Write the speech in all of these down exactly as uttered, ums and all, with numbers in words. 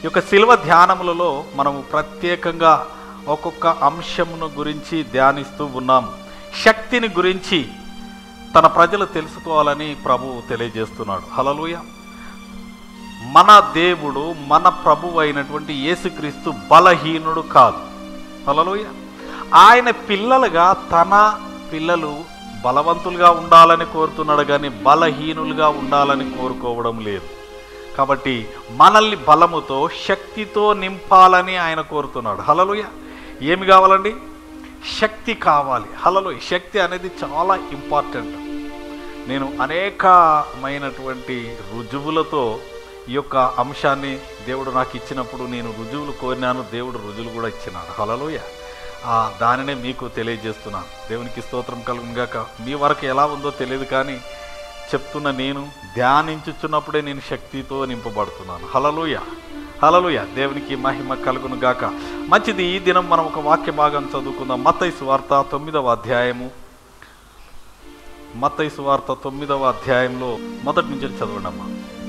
ఈ యొక్క శిలువ ధ్యానములలో మనము ప్రత్యేకంగా ఒక్కొక్క అంశమును గురించి ధ్యానిస్తూ ఉన్నాం. శక్తిని గురించి తన ప్రజలు తెలుసుకోవాలని ప్రభువు తెలియజేస్తున్నాడు. హల్లెలూయా. మన దేవుడు, మన ప్రభువు అయినటువంటి యేసుక్రీస్తు బలహీనుడు కాదు. హల్లెలూయా. ఆయన పిల్లలుగా తన పిల్లలు బలవంతులుగా ఉండాలని కోరుతున్నాడు, కానీ బలహీనులుగా ఉండాలని కోరుకోవడం లేదు. కాబట్టి మనల్ని బలముతో, శక్తితో నింపాలని ఆయన కోరుతున్నాడు. హల్లెలూయా. ఏమి కావాలండి? శక్తి కావాలి. హల్లెలూయా. శక్తి అనేది చాలా ఇంపార్టెంట్. నేను అనేకమైనటువంటి రుజువులతో ఈ యొక్క అంశాన్ని దేవుడు నాకు ఇచ్చినప్పుడు నేను రుజువులు కోరినాను, దేవుడు రుజువులు కూడా ఇచ్చినాడు. హల్లెలూయా. దానినే మీకు తెలియజేస్తున్నాను. దేవునికి స్తోత్రం కలుగును గాక. మీ వరకు ఎలా ఉందో తెలియదు, కానీ చెప్తున్న నేను ధ్యానించుచున్నప్పుడే నేను శక్తితో నింపబడుతున్నాను. హల్లెలూయా. హల్లెలూయా. దేవునికి మహిమ కలుగును గాక. మంచిది. ఈ దినం మనం ఒక వాక్య భాగం చదువుకుందాం. మత్తయి సువార్త తొమ్మిదవ అధ్యాయము. మత్తయి సువార్త తొమ్మిదవ అధ్యాయంలో మొదటి నుంచి చదవండి అమ్మా.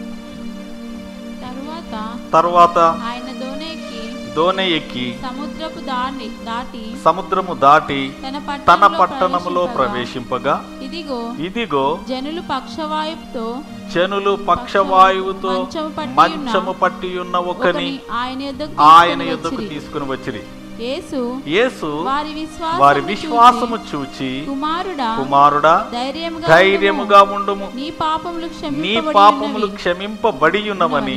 తరువాత ఆయన దోణి ఎక్కి సముద్రపు దాటి సముద్రము దాటి తన పట్టణములో ప్రవేశింపగా ఇదిగో ఇదిగో జనులు పక్షవాయువుతో జనులు పక్షవాయువుతో మంచము పట్టి ఉన్న ఒకని ఆయన యొద్దకు తీసుకుని వచ్చిరి. యేసు వారి విశ్వాసము చూచి కుమారుడా కుమారుడా ధైర్యముగా ఉండుము, నీ పాపములు క్షమింపబడి ఉన్నవని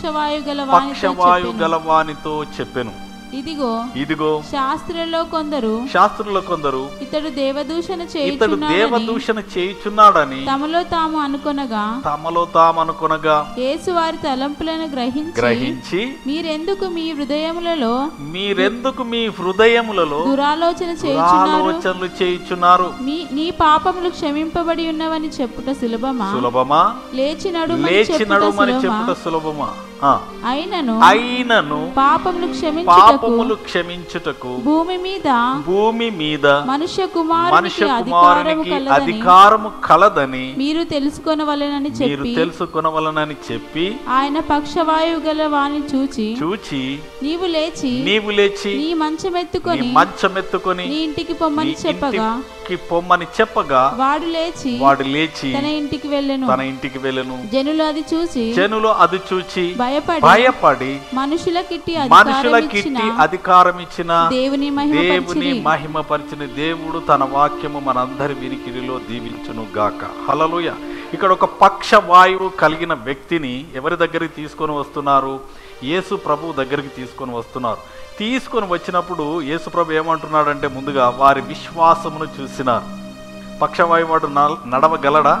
పక్షవాయు గలవానితో చెప్పెను. ఇదిగో ఇదిగో శాస్త్రులలో కొందరు శాస్త్రులలో కొందరు ఇతడు దేవదూషణ ఇతడు దేవదూషణ చేయుచున్నాడని తమలో తాము అనుకొనగా తమలో తాము అనుకొనగా యేసు వారి తలంపులను గ్రహించి గ్రహించి మీరెందుకు మీ హృదయములలో మీరెందుకు మీ హృదయములలో దురాలోచన చేయుచున్నారు చేయుచున్నారు మీ నీ పాపములు క్షమింపబడి ఉన్నవని చెప్పుట సులభమా సులభమా లేచి నడుమని లేచి నడుమని చెప్పుట సులభమా అయినను అయినను పాపములు క్షమించుటకు క్షమించుటకు భూమి మీద భూమి మీద మనుష్య కుమారునికి అధికారము అధికారము కలదని మీరు తెలుసుకొనవలెనని చెప్పి మీరు తెలుసుకొనవలెనని చెప్పి ఆయన పక్షవాయువు గల వాని చూచి చూచి నీవు లేచి నీవు లేచి నీ మంచమెత్తుకొని మంచమెత్తుకొని నీ ఇంటికి పొమ్మని చెప్పగా పొమ్మని చెప్పగా వాడు లేచి వాడు లేచి తన ఇంటికి వెళ్ళెను తన ఇంటికి వెళ్ళెను జనులు అది చూసి జనులు అది చూచి భయపడి భయపడి మనుషులకిట్టి మనుషులకిట్టి అధికారం ఇచ్చిన దేవుని దేవుని మహిమపరిచిన దేవుడు తన వాక్యము మనందరి వినికిడిలో దీవించును గాక. హల్లెలూయా. ఇక్కడ ఒక పక్ష వాయువు కలిగిన వ్యక్తిని ఎవరి దగ్గరికి తీసుకొని వస్తున్నారు? యేసు ప్రభు దగ్గరికి తీసుకొని వస్తున్నారు. తీసుకొని వచ్చినప్పుడు యేసు ప్రభు ఏమంటున్నాడంటే, ముందుగా వారి విశ్వాసమును చూసినారు. పక్షవాయువాడు నడవగలడా?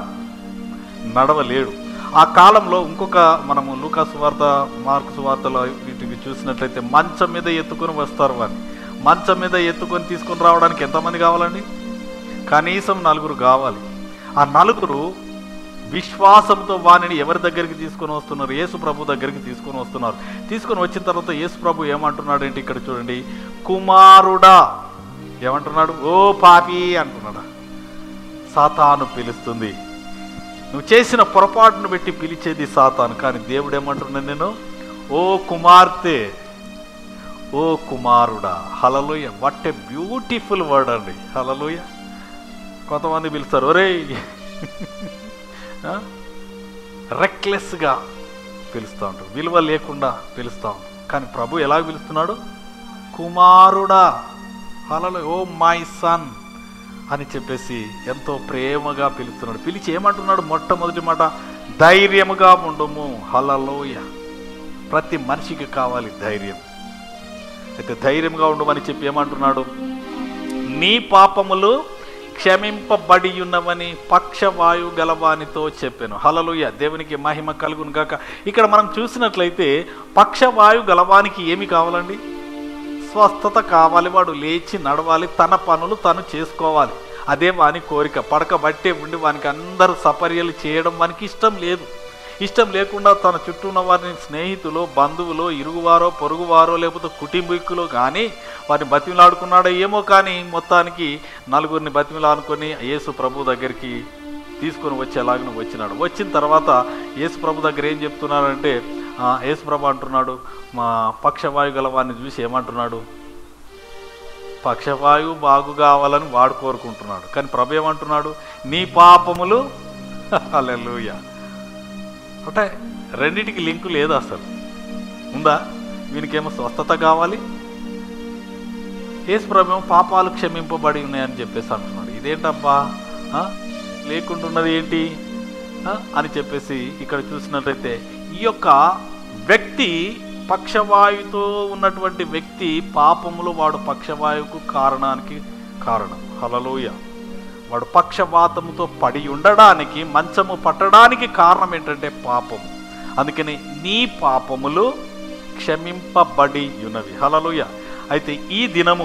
నడవలేడు. ఆ కాలంలో ఇంకొక మనము లూకా సువార్త, మార్కు సువార్తలో వీటికి చూసినట్లయితే మంచం మీద ఎత్తుకొని వస్తారు. వారిని మంచం మీద ఎత్తుకొని తీసుకొని రావడానికి ఎంతమంది కావాలండి? కనీసం నలుగురు కావాలి. ఆ నలుగురు విశ్వాసంతో వాణిని ఎవరి దగ్గరికి తీసుకొని వస్తున్నారు? యేసు ప్రభు దగ్గరికి తీసుకొని వస్తున్నారు. తీసుకొని వచ్చిన తర్వాత యేసు ప్రభు ఏమంటున్నాడు ఏంటి? ఇక్కడ చూడండి, కుమారుడా ఏమంటున్నాడు? ఓ పాపి అంటున్నాడా? సాతాను పిలుస్తుంది. నువ్వు చేసిన పొరపాటును పెట్టి పిలిచేది సాతాను, కానీ దేవుడు ఏమంటున్నాడు? నేను ఓ కుమార్తె, ఓ కుమారుడా. Hallelujah. What a beautiful word అండి. హల్లెలూయా. కొంతమంది పిలుస్తారు ఒరే, రెక్లెస్గా పిలుస్తూ ఉంటారు, విలువ లేకుండా పిలుస్తూ ఉంటారు. కానీ ప్రభు ఎలా పిలుస్తున్నాడు? కుమారుడా. హల్లెలూయా. ఓ మై సన్ అని చెప్పేసి ఎంతో ప్రేమగా పిలుస్తున్నాడు. పిలిచి ఏమంటున్నాడు? మొట్టమొదటి మాట, ధైర్యముగా ఉండుము. హల్లెలూయా. ప్రతి మనిషికి కావాలి ధైర్యం. అయితే ధైర్యంగా ఉండమని చెప్పి ఏమంటున్నాడు? నీ పాపములు క్షమింపబడి ఉన్నవని పక్షవాయు గలవానితో చెప్పాను. హల్లెలూయా. దేవునికి మహిమ కలుగును గాక. ఇక్కడ మనం చూసినట్లయితే పక్షవాయు గలవానికి ఏమి కావాలండి? స్వస్థత కావాలి. వాడు లేచి నడవాలి, తన పనులు తను చేసుకోవాలి. అదే వాని కోరిక. పడక బట్టే ఉండి వానికి అందరూ సపర్యలు చేయడం వానికి ఇష్టం లేదు. ఇష్టం లేకుండా తన చుట్టూ ఉన్న వారిని స్నేహితులు, బంధువులు, ఇరుగువారో, పొరుగువారో, లేకపోతే కుటుంబీకులు కానీ వారిని బతిమిలాడుకున్నాడో ఏమో, కానీ మొత్తానికి నలుగురిని బతిమిలాడుకొని యేసు ప్రభు దగ్గరికి తీసుకొని వచ్చేలాగా వచ్చినాడు. వచ్చిన తర్వాత యేసు ప్రభు దగ్గర ఏం చెప్తున్నారంటే, యేసుప్రభు అంటున్నాడు, మా పక్షవాయు గల వాడిని చూసి ఏమంటున్నాడు, పక్షవాయువు బాగు కావాలని వాడు కోరుకుంటున్నాడు. కానీ ప్రభు ఏమంటున్నాడు, నీ పాపములు హల్లెలూయా. అంటే రెండింటికి లింకు లేదు అసలు. ఉందా? వీనికేమో స్వస్థత కావాలి, యేసు ప్రభు ఏమో పాపాలు క్షమింపబడి ఉన్నాయని చెప్పేసి అంటున్నాడు. ఇదేంటబ్బా లేకుండా ఉన్నది ఏంటి అని చెప్పేసి ఇక్కడ చూసినట్లయితే ఈ యొక్క వ్యక్తి పక్షవాయువుతో ఉన్నటువంటి వ్యక్తి పాపములు వాడు పక్షవాయువుకు కారణానికి కారణం. హల్లెలూయా. వాడు పక్షవాతముతో పడి ఉండడానికి, మంచము పట్టడానికి కారణం ఏంటంటే పాపము. అందుకని నీ పాపములు క్షమింపబడి ఉన్నవి. హల్లెలూయా. అయితే ఈ దినము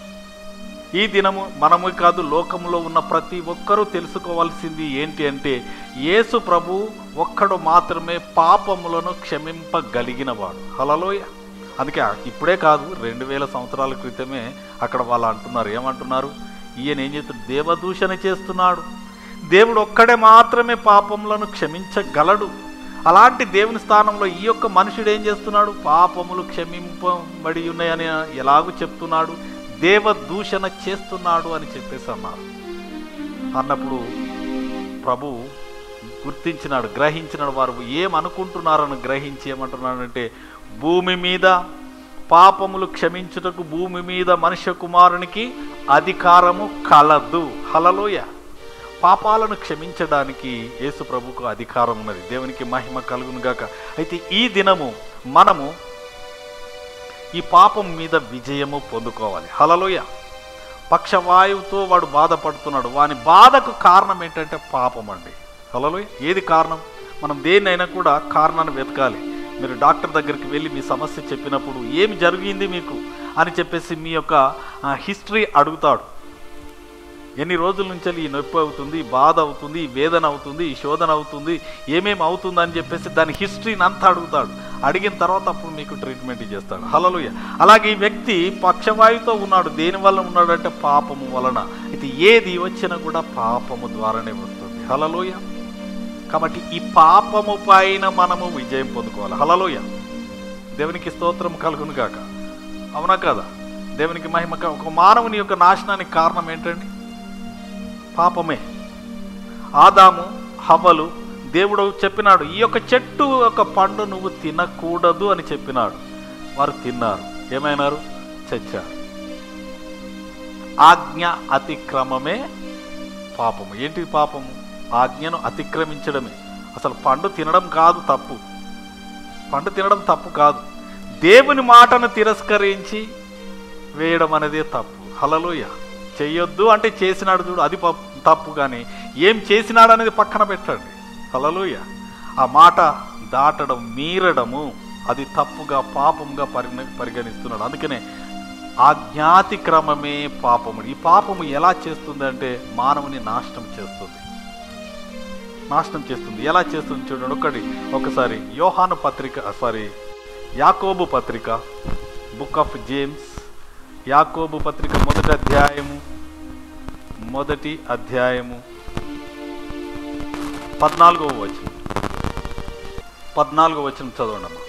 ఈ దినము మనము కాదు, లోకంలో ఉన్న ప్రతి ఒక్కరూ తెలుసుకోవాల్సింది ఏంటి అంటే యేసు ప్రభు ఒక్కడు మాత్రమే పాపములను క్షమింపగలిగిన వాడు. హల్లెలూయా. అందుకే ఇప్పుడే కాదు, రెండు వేల సంవత్సరాల క్రితమే అక్కడ వాళ్ళు అంటున్నారు, ఏమంటున్నారు, ఈయన ఏం చేస్తున్నాడు, దేవదూషణ చేస్తున్నాడు, దేవుడు ఒక్కడే మాత్రమే పాపములను క్షమించగలడు. అలాంటి దేవుని స్థానంలో ఈ యొక్క మనుషుడు ఏం చేస్తున్నాడు, పాపములు క్షమింపబడి ఉన్నాయని ఎలాగూ చెప్తున్నాడు, దేవదూషణ చేస్తున్నాడు అని చెప్పేసి అన్నారు. అన్నప్పుడు ప్రభు గుర్తించినాడు, గ్రహించినాడు. వారు ఏమనుకుంటున్నారని గ్రహించి ఏమంటున్నాడంటే, భూమి మీద పాపములు క్షమించుటకు భూమి మీద మనుష్య కుమారునికి అధికారము కలదు. హల్లెలూయా. పాపాలను క్షమించడానికి యేసు ప్రభుకు అధికారం ఉన్నది. దేవునికి మహిమ కలుగును గాక. అయితే ఈ దినము మనము ఈ పాపం మీద విజయము పొందుకోవాలి. హల్లెలూయా. పక్షవాయువుతో వాడు బాధపడుతున్నాడు, వాని బాధకు కారణం ఏంటంటే పాపం అండి. హల్లెలూయా. ఏది కారణం? మనం దేన్నైనా కూడా కారణాన్ని వెతకాలి. మీరు డాక్టర్ దగ్గరికి వెళ్ళి మీ సమస్య చెప్పినప్పుడు ఏమి జరిగింది మీకు అని చెప్పేసి మీ యొక్క హిస్టరీ అడుగుతాడు. ఎన్ని రోజుల నుంచి ఈ నొప్పి అవుతుంది, బాధ అవుతుంది, ఈ వేదన అవుతుంది, ఈ శోధన అవుతుంది, ఏమేమి అవుతుంది అని చెప్పేసి దాని హిస్టరీని అంతా అడుగుతాడు. అడిగిన తర్వాత అప్పుడు మీకు ట్రీట్మెంట్ చేస్తాడు. హల్లెలూయా. అలాగే ఈ వ్యక్తి పక్షవాయువుతో ఉన్నాడు. దేని వల్ల ఉన్నాడంటే పాపము వలన. అయితే ఏది వచ్చినా కూడా పాపము ద్వారానే వస్తుంది. హల్లెలూయా. కాబట్టి ఈ పాపము పైన మనము విజయం పొందుకోవాలి. హల్లెలూయా. దేవునికి స్తోత్రం కలుగును గాక. అవునా కదా? దేవునికి మహిమ. ఒక మానవుని యొక్క నాశనానికి కారణం ఏంటండి? పాపమే. ఆదాము హవ్వలు దేవుడు చెప్పినాడు, ఈ యొక్క చెట్టు యొక్క పండు నువ్వు తినకూడదు అని చెప్పినాడు. వారు తిన్నారు, ఏమైనారు? చచ్చారు. ఆజ్ఞ అతిక్రమమే పాపము. ఏంటి పాపము? ఆజ్ఞను అతిక్రమించడమే. అసలు పండు తినడం కాదు తప్పు, పండు తినడం తప్పు కాదు, దేవుని మాటను తిరస్కరించి వేయడం అనేదే తప్పు. హల్లెలూయా. చెయ్యొద్దు అంటే చేసినాడు చూడు, అది తప్పు. కానీ ఏం చేసినాడు అనేది పక్కన పెట్టండి. హల్లెలూయా. ఆ మాట దాటడం, మీరడము అది తప్పుగా, పాపంగా పరిగణ పరిగణిస్తున్నాడు. అందుకనే ఆజ్ఞాతిక్రమమే పాపము. ఈ పాపము ఎలా చేస్తుంది అంటే మానవుని నాశనం చేస్తుంది. నాశనం చేస్తుంది. ఎలా చేస్తుంది చూడండి. ఒకటి ఒకసారి యోహాను పత్రిక, సారీ యాకోబు పత్రిక, బుక్ ఆఫ్ జేమ్స్, యాకోబు పత్రిక మొదటి అధ్యాయము మొదటి అధ్యాయము పద్నాలుగవ వచనం పద్నాలుగవ వచనం చదవండి అమ్మా.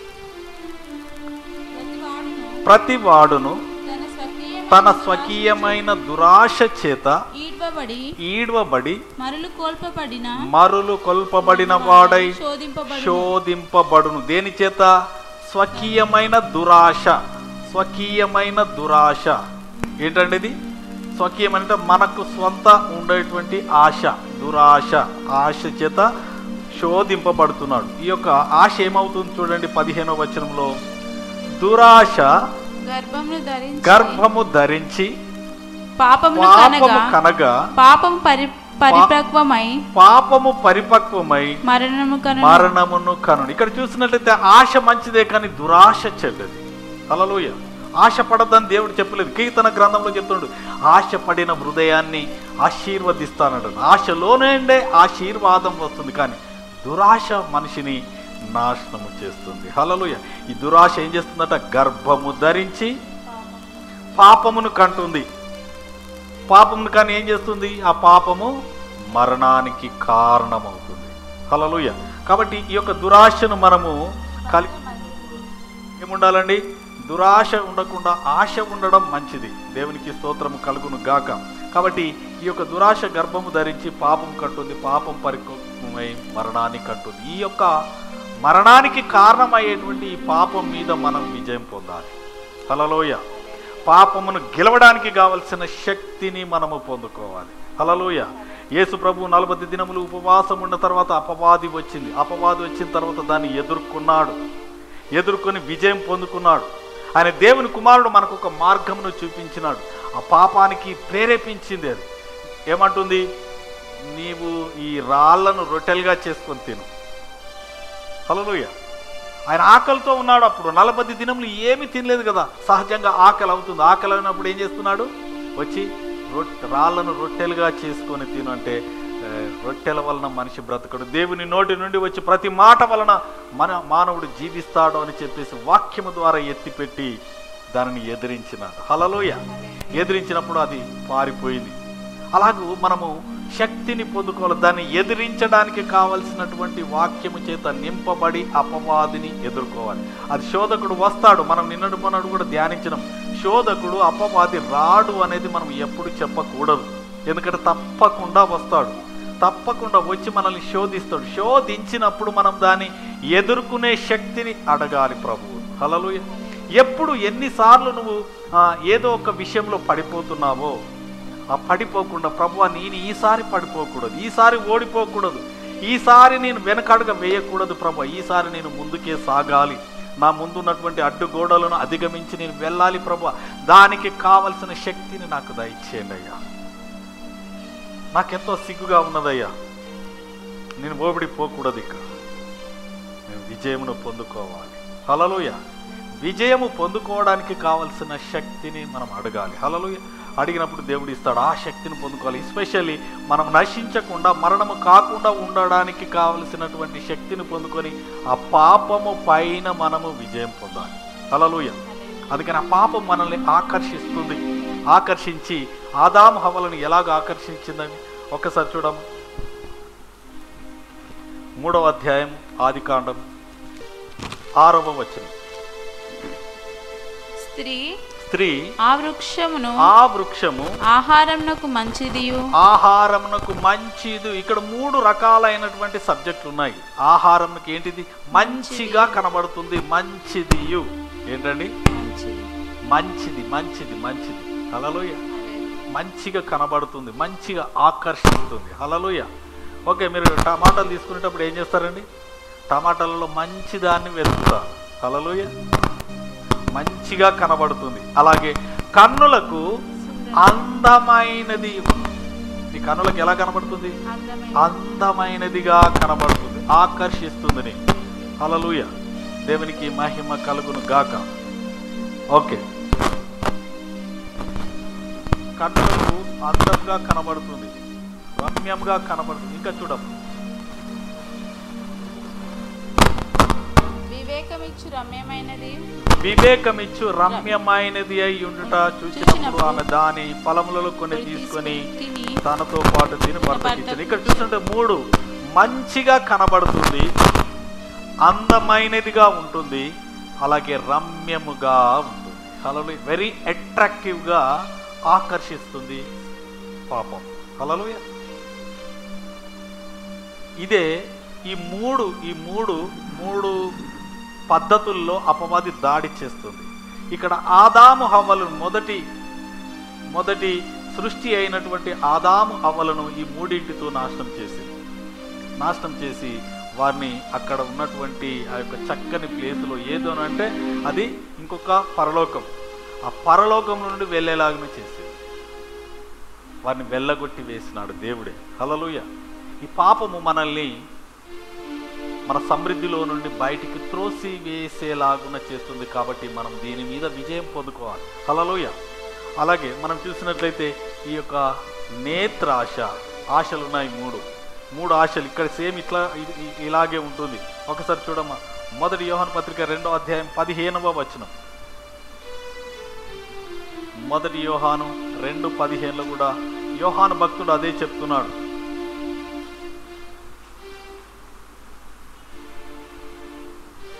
ప్రతి వాడును తన స్వకీయమైన దురాశ చేత ఈడ్వబడి మరులు కొల్పబడిన మరులు కొల్పబడిన వాడై శోధింపబడును. దేని చేత? స్వకీయమైన దురాశ. స్వకీయమైన దురాశ ఏంటండి ఇది? స్వకీయమంటే మనకు స్వంత ఉండేటువంటి ఆశ, దురాశ. ఆశ చేత శోధింపబడుతున్నాడు. ఈ యొక్క ఆశ ఏమవుతుంది చూడండి పదిహేనవ వచనంలో. దురాశ గర్భము ధరించి పాపము కనగా పాపము పరిపక్వమై పాపము పరిపక్వమై మరణము మరణమును కను. ఇక్కడ చూసినట్లయితే ఆశ మంచిదే కానీ దురాశ చెడ్డది. హల్లెలూయా. ఆశ పడద్దని దేవుడు చెప్పలేదు. కీర్తన గ్రంథంలో చెప్తున్నాడు, ఆశ పడిన హృదయాన్ని ఆశీర్వదిస్తానడు. ఆశలోనే ఆశీర్వాదం వస్తుంది, కానీ దురాశ మనిషిని నాశనము చేస్తుంది. హల్లెలూయా. ఈ దురాశ ఏం చేస్తుందట? గర్భము ధరించి పాపమును కంటుంది. పాపమును కానీ ఏం చేస్తుంది? ఆ పాపము మరణానికి కారణమవుతుంది. హల్లెలూయా. కాబట్టి ఈ యొక్క దురాశను మనము కలిగి ఏముండాలండి? దురాశ ఉండకుండా ఆశ ఉండడం మంచిది. దేవునికి స్తోత్రము కలుగును గాక. కాబట్టి ఈ యొక్క దురాశ గర్భము ధరించి పాపం కట్టుంది, పాపం పరిపక్వమై మరణాన్ని కట్టుంది. ఈ యొక్క మరణానికి కారణమయ్యేటువంటి ఈ పాపం మీద మనం విజయం పొందాలి. హల్లెలూయా. పాపమును గెలవడానికి కావలసిన శక్తిని మనము పొందుకోవాలి. హల్లెలూయా. యేసు ప్రభు నలభై దినములు ఉపవాసం ఉన్న తర్వాత అపవాది వచ్చింది. అపవాది వచ్చిన తర్వాత దాన్ని ఎదుర్కొన్నాడు, ఎదుర్కొని విజయం పొందుకున్నాడు. ఆయన దేవుని కుమారుడు మనకు ఒక మార్గమును చూపించినాడు. ఆ పాపానికి ప్రేరేపించింది. అది ఏమంటుంది? నీవు ఈ రాళ్లను రొట్టెలుగా చేసుకొని తిను. హల్లెలూయా. ఆయన ఆకలితో ఉన్నాడు. అప్పుడు నలభై దినములు ఏమీ తినలేదు కదా. సహజంగా ఆకలి అవుతుంది. ఆకలి అయినప్పుడు ఏం చేస్తున్నాడు? వచ్చి రొట్టె రాళ్లను రొట్టెలుగా చేసుకొని తిను అంటే రొట్టెల వలన మనిషి బ్రతకడు, దేవుని నోటి నుండి వచ్చి ప్రతి మాట వలన మన మానవుడు జీవిస్తాడు అని చెప్పేసి వాక్యము ద్వారా ఎత్తిపెట్టి దానిని ఎదిరించినాడు. హల్లెలూయా. ఎదిరించినప్పుడు అది పారిపోయింది. అలాగూ మనము శక్తిని పొందుకోవాలి. దాన్ని ఎదిరించడానికి కావలసినటువంటి వాక్యము చేత నింపబడి అపవాదిని ఎదుర్కోవాలి. అది శోధకుడు వస్తాడు. మనం నిన్నటి మొన్నటి కూడా ధ్యానించడం, శోధకుడు అపవాది రాడు అనేది మనం ఎప్పుడు చెప్పకూడదు. ఎందుకంటే తప్పకుండా వస్తాడు, తప్పకుండా వచ్చి మనల్ని శోధిస్తాడు. శోధించినప్పుడు మనం దాన్ని ఎదుర్కొనే శక్తిని అడగాలి ప్రభువు. హల్లెలూయా. ఎప్పుడు ఎన్నిసార్లు నువ్వు ఏదో ఒక విషయంలో పడిపోతున్నావో ఆ పడిపోకుండా, ప్రభువా నేను ఈసారి పడిపోకూడదు, ఈసారి ఓడిపోకూడదు, ఈసారి నేను వెనకడుగా వేయకూడదు ప్రభు, ఈసారి నేను ముందుకే సాగాలి, నా ముందున్నటువంటి అడ్డుగోడలను అధిగమించి నేను వెళ్ళాలి ప్రభు, దానికి కావలసిన శక్తిని నాకు దయచేయండి అయ్యా. నాకెంతో సిగ్గుగా ఉన్నదయ్యా, నేను ఓడిపోకూడదు, ఇక నేను విజయమును పొందుకోవాలి. హల్లెలూయా. విజయము పొందుకోవడానికి కావలసిన శక్తిని మనం అడగాలి. హల్లెలూయా. అడిగినప్పుడు దేవుడు ఇస్తాడు. ఆ శక్తిని పొందుకోవాలి. ఎస్పెషల్లీ మనం నశించకుండా, మరణము కాకుండా ఉండడానికి కావలసినటువంటి శక్తిని పొందుకొని ఆ పాపము పైన మనము విజయం పొందాలి. హల్లెలూయా. అందుకని ఆ పాపం మనల్ని ఆకర్షిస్తుంది. ఆకర్షించి ఆదాము హవ్వలను ఎలాగ ఆకర్షించిందని ఒక్కసారి చూడము. మూడవ అధ్యాయం ఆదికాండం ఆరవ వచనం. స్త్రీ స్త్రీ ఆ వృక్షమును ఆ వృక్షము ఆహారమునకు మంచిదియు ఆహారమునకు మంచిది. ఇక్కడ మూడు రకాలైనటువంటి సబ్జెక్టులు ఉన్నాయి. ఆహారమునకు ఏంటిది? మంచిగా కనబడుతుంది. మంచిదియు ఏంటండి? మంచిది, మంచిది, మంచిది. హల్లెలూయా. మంచిగా కనబడుతుంది, మంచిగా ఆకర్షిస్తుంది. హల్లెలూయా. ఓకే, మీరు టమాటాలు తీసుకునేటప్పుడు ఏం చేస్తారండి? టమాటాలలో మంచిదాన్ని వెతుకుతారు. హల్లెలూయా. మంచిగా కనబడుతుంది. అలాగే కన్నులకు అందమైనది. నీ కన్నులకు ఎలా కనబడుతుంది? అందమైనదిగా కనబడుతుంది, ఆకర్షిస్తుంది. హల్లెలూయా. దేవునికి మహిమ కలుగును గాక. ఓకే, కన్నులకు అందంగా కనబడుతుంది, రమ్యంగా కనబడుతుంది. ఇంకా చూడము. వివేకమిచ్చు రమ్యమైనది వివేకమిచ్చు రమ్యమైనది అయి ఉండుట చూసినప్పుడు ఆమె దాని ఫలములలో కొన్ని తీసుకొని తనతో పాటు తిని భర్తకి ఇచ్చాడు. ఇక్కడ చూస్తుంటే మూడు, మంచిగా కనబడుతుంది, అందమైనదిగా ఉంటుంది, అలాగే రమ్యముగా ఉంటుంది. హల్లెలూయా. వెరీ అట్రాక్టివ్గా ఆకర్షిస్తుంది పాపం. హల్లెలూయా. ఇదే ఈ మూడు ఈ మూడు మూడు పద్ధతుల్లో అపవాది దాడి చేస్తుంది. ఇక్కడ ఆదాము హవ్వలను మొదటి మొదటి సృష్టి అయినటువంటి ఆదాము హవ్వలను ఈ మూడింటితో నాశనం చేసింది. నాశనం చేసి వారిని అక్కడ ఉన్నటువంటి ఆ యొక్క చక్కని ప్లేసులో ఏదోనంటే అది ఇంకొక పరలోకం, ఆ పరలోకం నుండి వెళ్ళేలాగా చేసింది. వారిని వెళ్ళగొట్టి వేసినాడు దేవుడే. హల్లెలూయా. ఈ పాపము మనల్ని మన సమృద్ధిలో నుండి బయటికి త్రోసి వేసేలాగున చేస్తుంది. కాబట్టి మనం దీని మీద విజయం పొందుకోవాలి. హల్లెలూయా. అలాగే మనం చూసినట్లయితే ఈ యొక్క నేత్ర ఆశ, ఆశలు ఉన్నాయి మూడు మూడు ఆశలు. ఇక్కడ సేమ్ ఇట్లా ఇలాగే ఉంటుంది. ఒకసారి చూడమ్మా. మొదటి యోహాను పత్రిక రెండో అధ్యాయం పదిహేనవ వచనం. మొదటి యోహాను రెండు పదిహేనులో కూడా యోహాను భక్తుడు అదే చెప్తున్నాడు.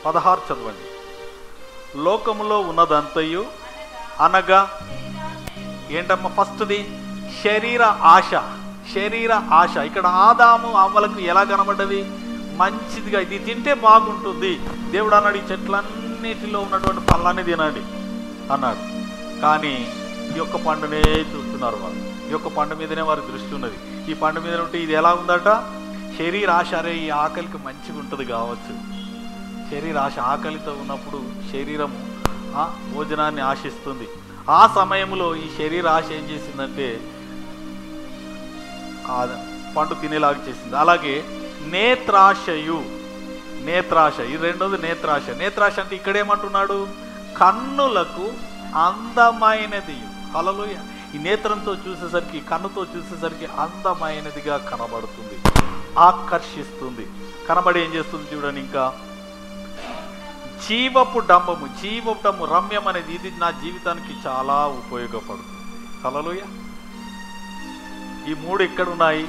పదహారు చదవండి. లోకములో ఉన్నదంతయు అనగా ఏంటమ్మా? ఫస్ట్ది శరీర ఆశ. శరీర ఆశ ఇక్కడ ఆదాము అవ్వలకు ఎలా కనబడ్డది? మంచిదిగా, ఇది తింటే బాగుంటుంది. దేవుడు అన్నాడు ఈ చెట్లన్నిటిలో ఉన్నటువంటి పళ్ళని తినండి అన్నాడు. కానీ ఈ యొక్క పండునే చూస్తున్నారు వారు. ఈ యొక్క పండు మీదనే వారి దృష్టి ఉన్నది. ఈ పండు మీద ఉంటే ఇది ఎలా ఉందట? శరీర ఆశ. అరే ఈ ఆకలికి మంచిగా ఉంటుంది కావచ్చు. శరీర ఆశ, ఆకలితో ఉన్నప్పుడు శరీరము భోజనాన్ని ఆశిస్తుంది. ఆ సమయంలో ఈ శరీర ఆశ ఏం చేసిందంటే పండు తినేలాగా చేసింది. అలాగే నేత్రాశయు, నేత్రాశ ఇది రెండోది. నేత్రాశ. నేత్రాశ అంటే ఇక్కడేమంటున్నాడు? కన్నులకు అందమైనది. హల్లెలూయా. ఈ నేత్రంతో చూసేసరికి, కన్నుతో చూసేసరికి అందమైనదిగా కనబడుతుంది, ఆకర్షిస్తుంది. కనబడి ఏం చేస్తుంది చూడండి. ఇంకా జీవపు డంబము. జీవపు డంబము, రమ్యం అనేది ఇది నా జీవితానికి చాలా ఉపయోగపడుతుంది. హల్లెలూయా. ఈ మూడు ఎక్కడున్నాయి?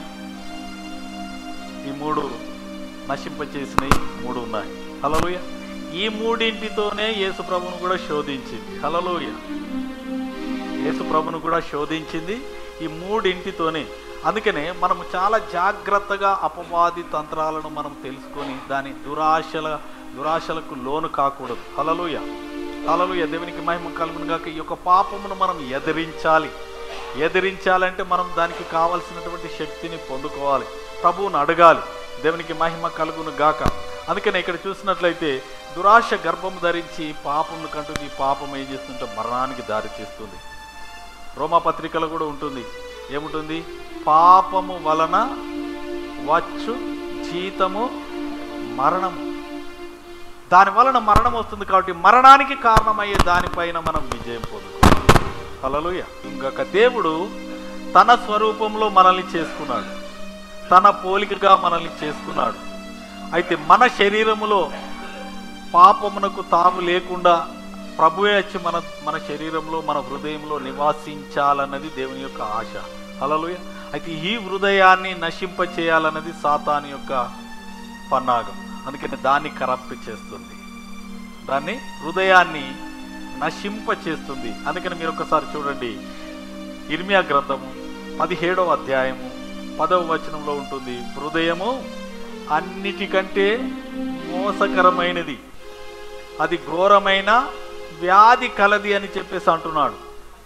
ఈ మూడు నశింపచేసినవి మూడు ఉన్నాయి. హల్లెలూయా. ఈ మూడింటితోనే యేసు ప్రభువును కూడా శోధించింది. హల్లెలూయా. యేసు ప్రభువును కూడా శోధించింది ఈ మూడింటితోనే. అందుకనే మనము చాలా జాగ్రత్తగా అపవాది తంత్రాలను మనం తెలుసుకొని దాని దురాశల దురాశలకు లోను కాకూడదు. హల్లెలూయా. హల్లెలూయా. దేవునికి మహిమ కలుగును గాక. ఈ యొక్క పాపమును మనం ఎదిరించాలి. ఎదిరించాలంటే మనం దానికి కావలసినటువంటి శక్తిని పొందుకోవాలి, ప్రభువును అడగాలి. దేవునికి మహిమ కలుగును గాక. అందుకనే ఇక్కడ చూసినట్లయితే దురాశ గర్భం ధరించి పాపమును కంటుంది. ఈ పాపం ఏం చేస్తుంటే మరణానికి దారి చేస్తుంది. రోమాపత్రికలో కూడా ఉంటుంది. ఏముంటుంది? పాపము వలన వచ్చు జీతము మరణము. దాని వలన మరణం వస్తుంది. కాబట్టి మరణానికి కారణమయ్యే దానిపైన మనం విజయం పొందుకోవాలి. హల్లెలూయా. ఇంకొక దేవుడు తన స్వరూపంలో మనల్ని చేసుకున్నాడు, తన పోలికగా మనల్ని చేసుకున్నాడు. అయితే మన శరీరములో పాపమునకు తాము లేకుండా ప్రభువే వచ్చి మన మన శరీరంలో, మన హృదయంలో నివాసించాలన్నది దేవుని యొక్క ఆశ. హల్లెలూయా. అయితే ఈ హృదయాన్ని నశింప చేయాలన్నది సాతాను యొక్క పన్నాగం. అందుకని దాన్ని కరప్ట్ చేస్తుంది, దాన్ని హృదయాన్ని నశింప చేస్తుంది. అందుకని మీరు ఒకసారి చూడండి, ఇర్మియా గ్రంథము పదిహేడవ అధ్యాయము పదవ వచనంలో ఉంటుంది, హృదయము అన్నిటికంటే మోసకరమైనది, అది ఘోరమైన వ్యాధి కలది అని చెప్పేసి అంటున్నాడు.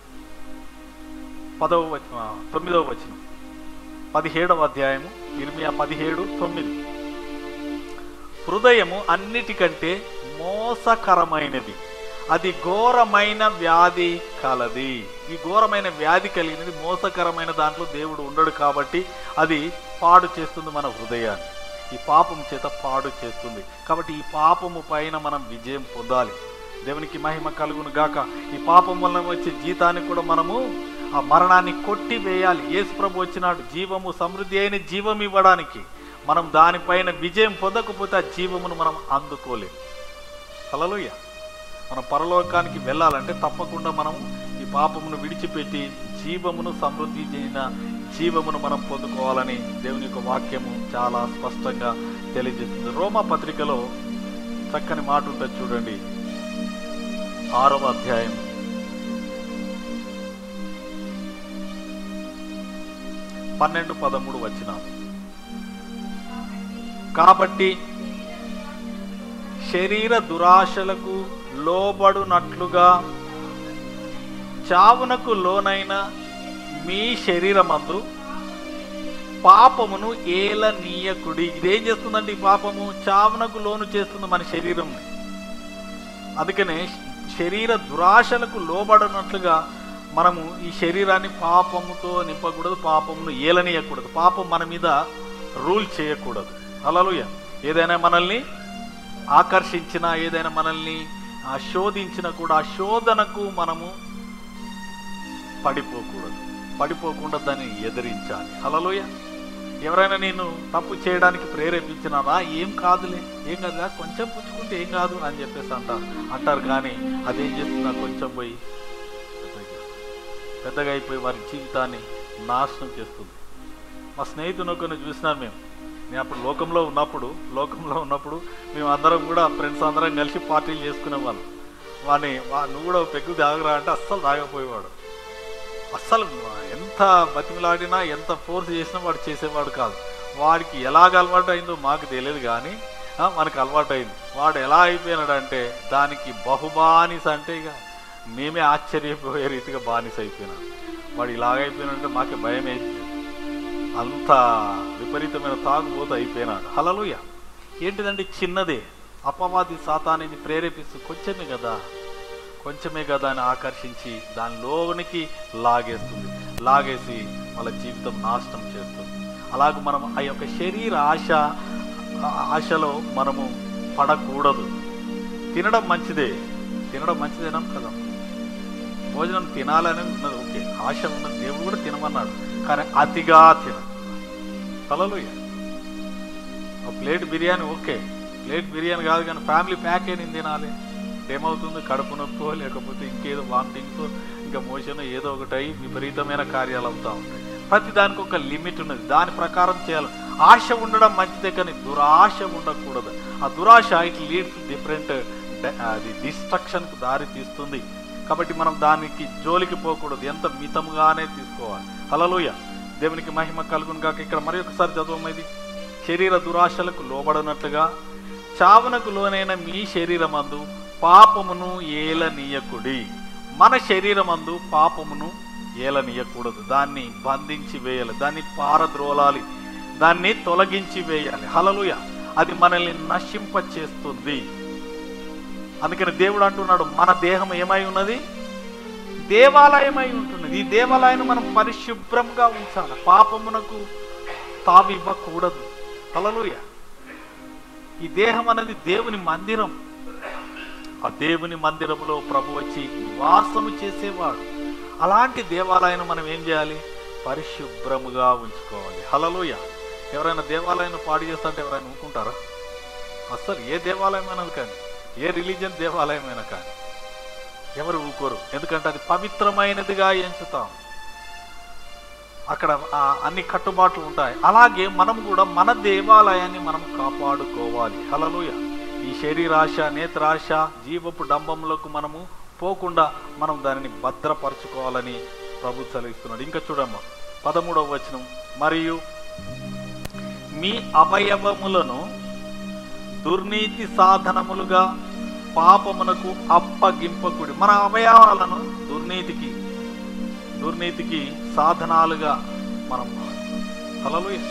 పదవ వచనం తొమ్మిదవ వచనం పదిహేడవ అధ్యాయము ఇర్మియా పదిహేడు తొమ్మిది. హృదయము అన్నిటికంటే మోసకరమైనది, అది ఘోరమైన వ్యాధి కలది. ఈ ఘోరమైన వ్యాధి కలిగినది, మోసకరమైన దాంట్లో దేవుడు ఉండడు కాబట్టి అది పాడు చేస్తుంది మన హృదయాన్ని. ఈ పాపం చేత పాడు చేస్తుంది. కాబట్టి ఈ పాపము పైన మనం విజయం పొందాలి. దేవునికి మహిమ కలుగును గాక. ఈ పాపం వలన వచ్చే జీతాన్ని కూడా మనము ఆ మరణాన్ని కొట్టి వేయాలి. యేసు ప్రభు వచ్చినాడు జీవము, సమృద్ధి అయిన జీవం ఇవ్వడానికి. మనం దానిపైన విజయం పొందకపోతే ఆ జీవమును మనం అందుకోలేము. హల్లెలూయా. మనం పరలోకానికి వెళ్ళాలంటే తప్పకుండా మనం ఈ పాపమును విడిచిపెట్టి జీవమును, సమృద్ధి అయిన జీవమును మనం పొందుకోవాలని దేవుని యొక్క వాక్యము చాలా స్పష్టంగా తెలియజేస్తుంది. రోమా పత్రికలో చక్కని మాట ఉంటుంది చూడండి, ఆరవ అధ్యాయం పన్నెండు పదమూడు వచ్చిన, కాబట్టి శరీర దురాశలకు లోబడునట్లుగా చావునకు లోనైన మీ శరీరమందు పాపమును ఏలనీయకుడి. ఇదేం చేస్తుందంటే ఈ పాపము చావునకు లోను చేస్తుంది మన శరీరం. అందుకనే శరీర దురాశలకు లోబడినట్లుగా మనము ఈ శరీరాన్ని పాపముతో నింపకూడదు, పాపమును ఏలనీయకూడదు, పాపం మన మీద రూల్ చేయకూడదు. హల్లెలూయా. ఏదైనా మనల్ని ఆకర్షించినా, ఏదైనా మనల్ని శోధించినా కూడా ఆ శోధనకు మనము పడిపోకూడదు. పడిపోకుండా దాన్ని ఎదిరించాలి. హల్లెలూయా. ఎవరైనా నేను తప్పు చేయడానికి ప్రేరేపించినారా, ఏం కాదులే, ఏం కాదుగా, కొంచెం పుచ్చుకుంటే ఏం కాదు అని చెప్పేసి అంటారు అంటారు కానీ అదేం చేస్తున్నా కొంచెం పోయి పెద్దగా అయిపోయి వారి జీవితాన్ని నాశనం చేస్తుంది. మా స్నేహితుని ఒకరిని చూసినాం మేము. నేను అప్పుడు లోకంలో ఉన్నప్పుడు లోకంలో ఉన్నప్పుడు మేము అందరం కూడా ఫ్రెండ్స్ అందరం కలిసి పార్టీలు చేసుకునేవాళ్ళం. వాడిని వా నువ్వు కూడా పెగ్గు తాగరా అంటే అస్సలు తాగపోయేవాడు. అస్సలు ఎంత బతిమిలాడినా ఎంత ఫోర్స్ చేసినా వాడు చేసేవాడు కాదు. వాడికి ఎలాగ అలవాటు అయిందో మాకు తెలియదు, కానీ మనకు అలవాటు అయింది. వాడు ఎలా అయిపోయినాడంటే దానికి బహుబానిస అంటే ఇక మేమే ఆశ్చర్యపోయే రీతిగా బానిస అయిపోయినాడు. వాడు ఇలాగైపోయినాడంటే మాకే భయం అయిపోయింది. అంత విపరీతమైన తాగుబోతు అయిపోయినాడు. హల్లెలూయా. ఏంటిదంటే చిన్నదే, అపవాది సాతానిని ప్రేరేపిస్తూ కొంచెమే కదా కొంచెమే కదా అని ఆకర్షించి దానిలోనికి లాగేస్తుంది. లాగేసి వాళ్ళ జీవితం నాశనం చేస్తుంది. అలాగే మనం ఆ యొక్క శరీర ఆశ ఆశలో మనము పడకూడదు. తినడం మంచిదే, తినడం మంచిదేనా కదా, భోజనం తినాలని ఉన్నది, ఓకే, ఆశ ఉన్నది, దేవుడు కూడా తినమన్నాడు, కానీ అతిగా తినదు. హల్లెలూయా. ఒక plate biryani okay, plate biryani కాదు, కానీ ఫ్యామిలీ ప్యాకే నేను తినాలి. ఏమవుతుంది, కడుపు నొప్పో లేకపోతే ఇంకేదో వామిటింగ్స్ ఇంకా మోషన్ ఏదో ఒకటి అయ్యి విపరీతమైన కార్యాలు అవుతూ ఉంటాయి. ప్రతి దానికి ఒక లిమిట్ ఉన్నది, దాని ప్రకారం చేయాలి. ఆశ ఉండడం మంచిదే, కానీ దురాశ ఉండకూడదు. ఆ దురాశ ఇట్ లీడ్స్ డిఫరెంట్, అది డిస్ట్రక్షన్కు దారి తీస్తుంది. కాబట్టి మనం దానికి జోలికి పోకూడదు, ఎంత మితముగానే తీసుకోవాలి. హల్లెలూయా. దేవునికి మహిమ కలుగును గాక. ఇక్కడ మరి ఒకసారి చదవమైంది, శరీర దురాశలకు లోబడనట్లుగా చావునకు లోనైన మీ శరీరమందు పాపమును ఏలనీయకుడి. మన శరీరమందు పాపమును ఏలనీయకూడదు, దాన్ని బంధించి వేయాలి, దాన్ని పారద్రోలాలి, దాన్ని తొలగించి వేయాలి. హల్లెలూయా. అది మనల్ని నశింప చేస్తుంది. అందుకని దేవుడు అంటున్నాడు, మన దేహం ఏమై ఉన్నది, దేవాలయమై ఉంటున్నది. ఈ దేవాలయాన్ని మనం పరిశుభ్రంగా ఉంచాలి, పాపమునకు తావివ్వకూడదు. హల్లెలూయా. ఈ దేహం అనేది దేవుని మందిరం. ఆ దేవుని మందిరంలో ప్రభు వచ్చి నివాసము చేసేవాడు. అలాంటి దేవాలయాన్ని మనం ఏం చేయాలి, పరిశుభ్రముగా ఉంచుకోవాలి. హల్లెలూయా. ఎవరైనా దేవాలయాన్ని పాడు చేస్తుంటే ఎవరైనా ఊరుకుంటారా? అస్సలు ఏ దేవాలయమైనా కానీ, ఏ రిలీజియన్ దేవాలయమైనా కానీ ఎవరు ఊరుకోరు. ఎందుకంటే అది పవిత్రమైనదిగా ఎంచుతాం, అక్కడ అన్ని కట్టుబాట్లు ఉంటాయి. అలాగే మనం కూడా మన దేవాలయాన్ని మనం కాపాడుకోవాలి. హల్లెలూయా. ఈ శరీరాశ, నేత్రాశ, జీవపు డంబములకు మనము పోకుండా మనం దానిని భద్రపరచుకోవాలని ప్రభు సెలవిస్తున్నాడు. ఇంకా చూడమ్మా పదమూడవ వచనం, మరియు మీ అవయవములను దుర్నీతి సాధనములుగా పాపమునకు అప్పగింపకుడి. మన అవయవాలను దుర్నీతికి దుర్నీతికి సాధనాలుగా మనం, హల్లెలూయా.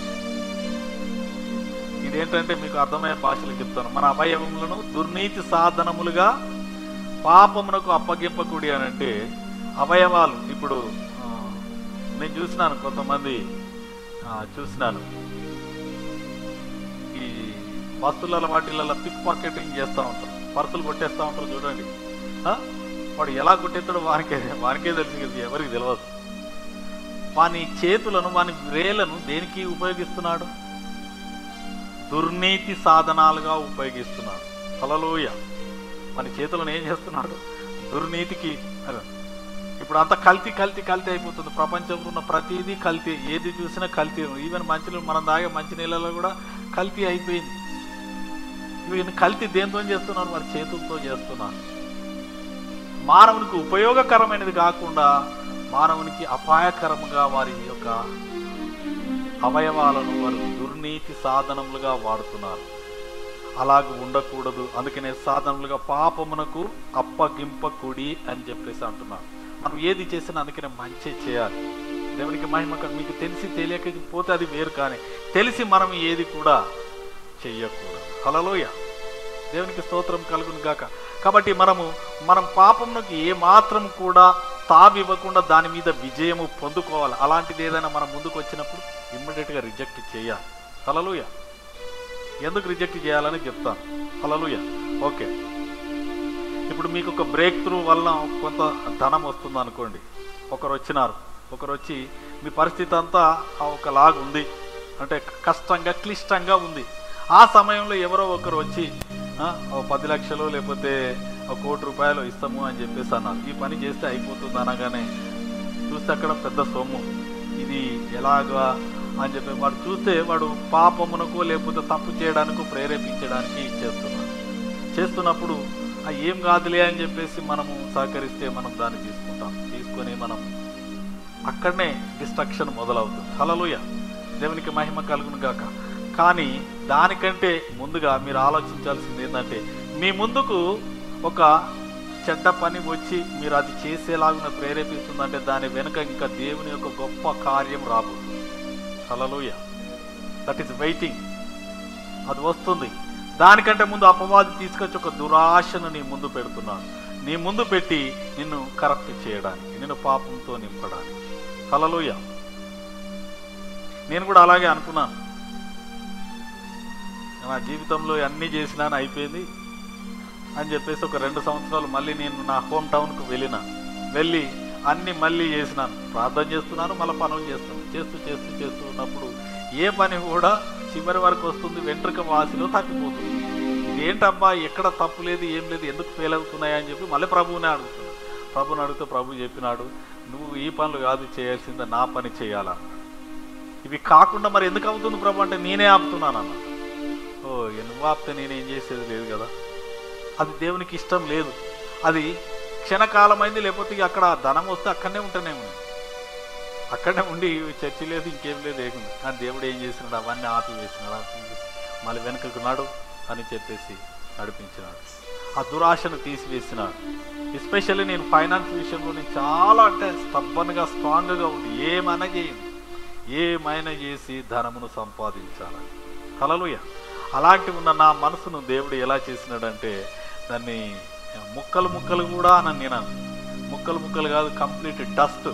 ఇదేంటంటే మీకు అర్థమయ్యే భాషలు చెప్తాను. మన అవయవములను దుర్నీతి సాధనములుగా పాపమునకు అప్పగింపకుడి అని అంటే అవయవాలు. ఇప్పుడు నేను చూసినాను, కొంతమంది చూసినాను ఈ బస్సుల వాటిలలో పిక్ పాకెటింగ్ చేస్తూ ఉంటారు, పర్సులు కొట్టేస్తూ ఉంటారు. చూడండి, వాడు ఎలా కొట్టేస్తాడో వానికే వానికే తెలిసి కదా, ఎవరికి తెలియదు. వాని చేతులను, వాని వ్రేలను దేనికి ఉపయోగిస్తున్నాడు, దుర్నీతి సాధనాలుగా ఉపయోగిస్తున్నాడు. హల్లెలూయా. మన చేతులను ఏం చేస్తున్నాడు, దుర్నీతికి. ఇప్పుడు అంతా కల్తీ కల్తీ కల్తీ అయిపోతుంది. ప్రపంచంలో ఉన్న ప్రతిదీ కల్తీ, ఏది చూసినా కల్తీ. ఈవెన్ మంచి మనం తాగే మంచి నీళ్ళలో కూడా కల్తీ అయిపోయింది. ఇవి కల్తీ దేంతో చేస్తున్నారు, వారి చేతులతో చేస్తున్నారు. మానవునికి ఉపయోగకరమైనది కాకుండా మానవునికి అపాయకరముగా వారి యొక్క అవయవాలను వారు దుర్నీతి సాధనములుగా వాడుతున్నారు. అలాగ ఉండకూడదు. అందుకనే సాధనలుగా పాపమునకు అప్పగింపకుడి అని చెప్పేసి అంటున్నారు. మనం ఏది చేసినా అందుకనే మంచి చేయాలి. దేవునికి మహిమ. మీకు తెలిసి తెలియకపోతే అది వేరు, కానీ తెలిసి మనం ఏది కూడా చెయ్యకూడదు. హల్లెలూయా. దేవునికి స్తోత్రం కలుగును గాక. కాబట్టి మనము మనం పాపమునకు ఏ మాత్రం కూడా తావివ్వకుండా దాని మీద విజయము పొందుకోవాలి. అలాంటిది ఏదైనా మనం ముందుకు వచ్చినప్పుడు ఇమ్మీడియట్గా రిజెక్ట్ చేయాలి. హల్లెలూయా. ఎందుకు రిజెక్ట్ చేయాలని చెప్తాను. హల్లెలూయా. ఓకే, ఇప్పుడు మీకు ఒక బ్రేక్ త్రూ వల్ల కొంత ధనం వస్తుంది అనుకోండి. ఒకరు వచ్చినారు, ఒకరు వచ్చి మీ పరిస్థితి అంతా ఒకలాగా ఉంది, అంటే కష్టంగా క్లిష్టంగా ఉంది. ఆ సమయంలో ఎవరో ఒకరు వచ్చి పది లక్షలు లేకపోతే ఒక కోటి రూపాయలు ఇస్తాము అని చెప్పేసి అన్నారు. ఈ పని చేస్తే అయిపోతుంది అనగానే చూస్తే అక్కడ పెద్ద సొమ్ము. ఇది ఎలాగా అని చెప్పి వాడు చూస్తే వాడు పాపమునకు లేకపోతే తప్పు చేయడానికో ప్రేరేపించడానికి చేస్తున్నాడు. చేస్తున్నప్పుడు ఏం కాదులే అని చెప్పేసి మనము సహకరిస్తే మనం దాన్ని తీసుకుంటాం. తీసుకొని మనం అక్కడనే డిస్ట్రక్షన్ మొదలవుతుంది. హల్లెలూయా, దేవునికి మహిమ కలుగును గాక. కానీ దానికంటే ముందుగా మీరు ఆలోచించాల్సింది ఏంటంటే, మీ ముందుకు ఒక చెడ్డ పని వచ్చి మీరు అది చేసేలాగా ప్రేరేపిస్తుందంటే దాని వెనుక ఇంకా దేవుని యొక్క గొప్ప కార్యం రాబోతుంది. Hallelujah, that is waiting. అది వస్తుంది. దానికంటే ముందు అపవాది తీసుకొచ్చి ఒక దురాశను నీ ముందు పెడుతున్నాడు. నీ ముందు పెట్టి నిన్ను కరప్ట్ చేయడానికి, నిన్ను పాపంతో నింపడానికి. హల్లెలూయా, నేను కూడా అలాగే అనుకున్నాను. నా జీవితంలో అన్నీ చేసినాను, అయిపోయింది అని చెప్పేసి ఒక రెండు సంవత్సరాలు మళ్ళీ నేను నా హోమ్ టౌన్కు వెళ్ళిన వెళ్ళి అన్నీ మళ్ళీ చేసినాను. ప్రార్థన చేస్తున్నాను, మళ్ళీ పనులు చేస్తున్నాను. చేస్తూ చేస్తూ చేస్తూ ఉన్నప్పుడు ఏ పని కూడా చివరి వరకు వస్తుంది, వెంట్రుక వాసిలో తప్పిపోతుంది. ఇదేంటబ్బా, ఎక్కడ తప్పు లేదు, ఏం లేదు, ఎందుకు ఫెయిల్ అవుతున్నాయా అని చెప్పి మళ్ళీ ప్రభువునే అడుగుతున్నాను. ప్రభుని అడిగితే ప్రభు చెప్పినాడు, నువ్వు ఈ పనులు కాదు చేయాల్సిందే, నా పని చేయాలా. ఇవి కాకుండా మరి ఎందుకు అవుతుంది ప్రభు అంటే నేనే ఆపుతున్నాను అన్న. ఓ నువ్వు ఆపితే నేనేం చేసేది లేదు కదా. అది దేవునికి ఇష్టం లేదు. అది క్షణకాలమైంది, లేకపోతే అక్కడ ధనం వస్తే అక్కడనే ఉంటూనే ఉంది, అక్కడనే ఉండి చర్చి లేదు, ఇంకేం లేదు, ఏముంది. కానీ దేవుడు ఏం చేసినాడు, అవన్నీ ఆపి వేసినాడు. ఆపి వేసి మళ్ళీ వెనుకకు నాడు అని చెప్పేసి నడిపించినాడు. ఆ దురాశను తీసివేసినాడు. ఎస్పెషల్లీ నేను ఫైనాన్స్ విషయంలో నేను చాలా అంటే స్టబ్బన్గా స్ట్రాంగ్గా ఉండి ఏమైనా చేయండి, ఏమైనా చేసి ధనమును సంపాదించాలని. హల్లెలూయా, అలాంటి ఉన్న నా మనసును దేవుడు ఎలా చేసినాడంటే దాన్ని ముక్కలు ముక్కలు కూడా అని నేను ముక్కలు ముక్కలు కాదు, కంప్లీట్ డస్ట్.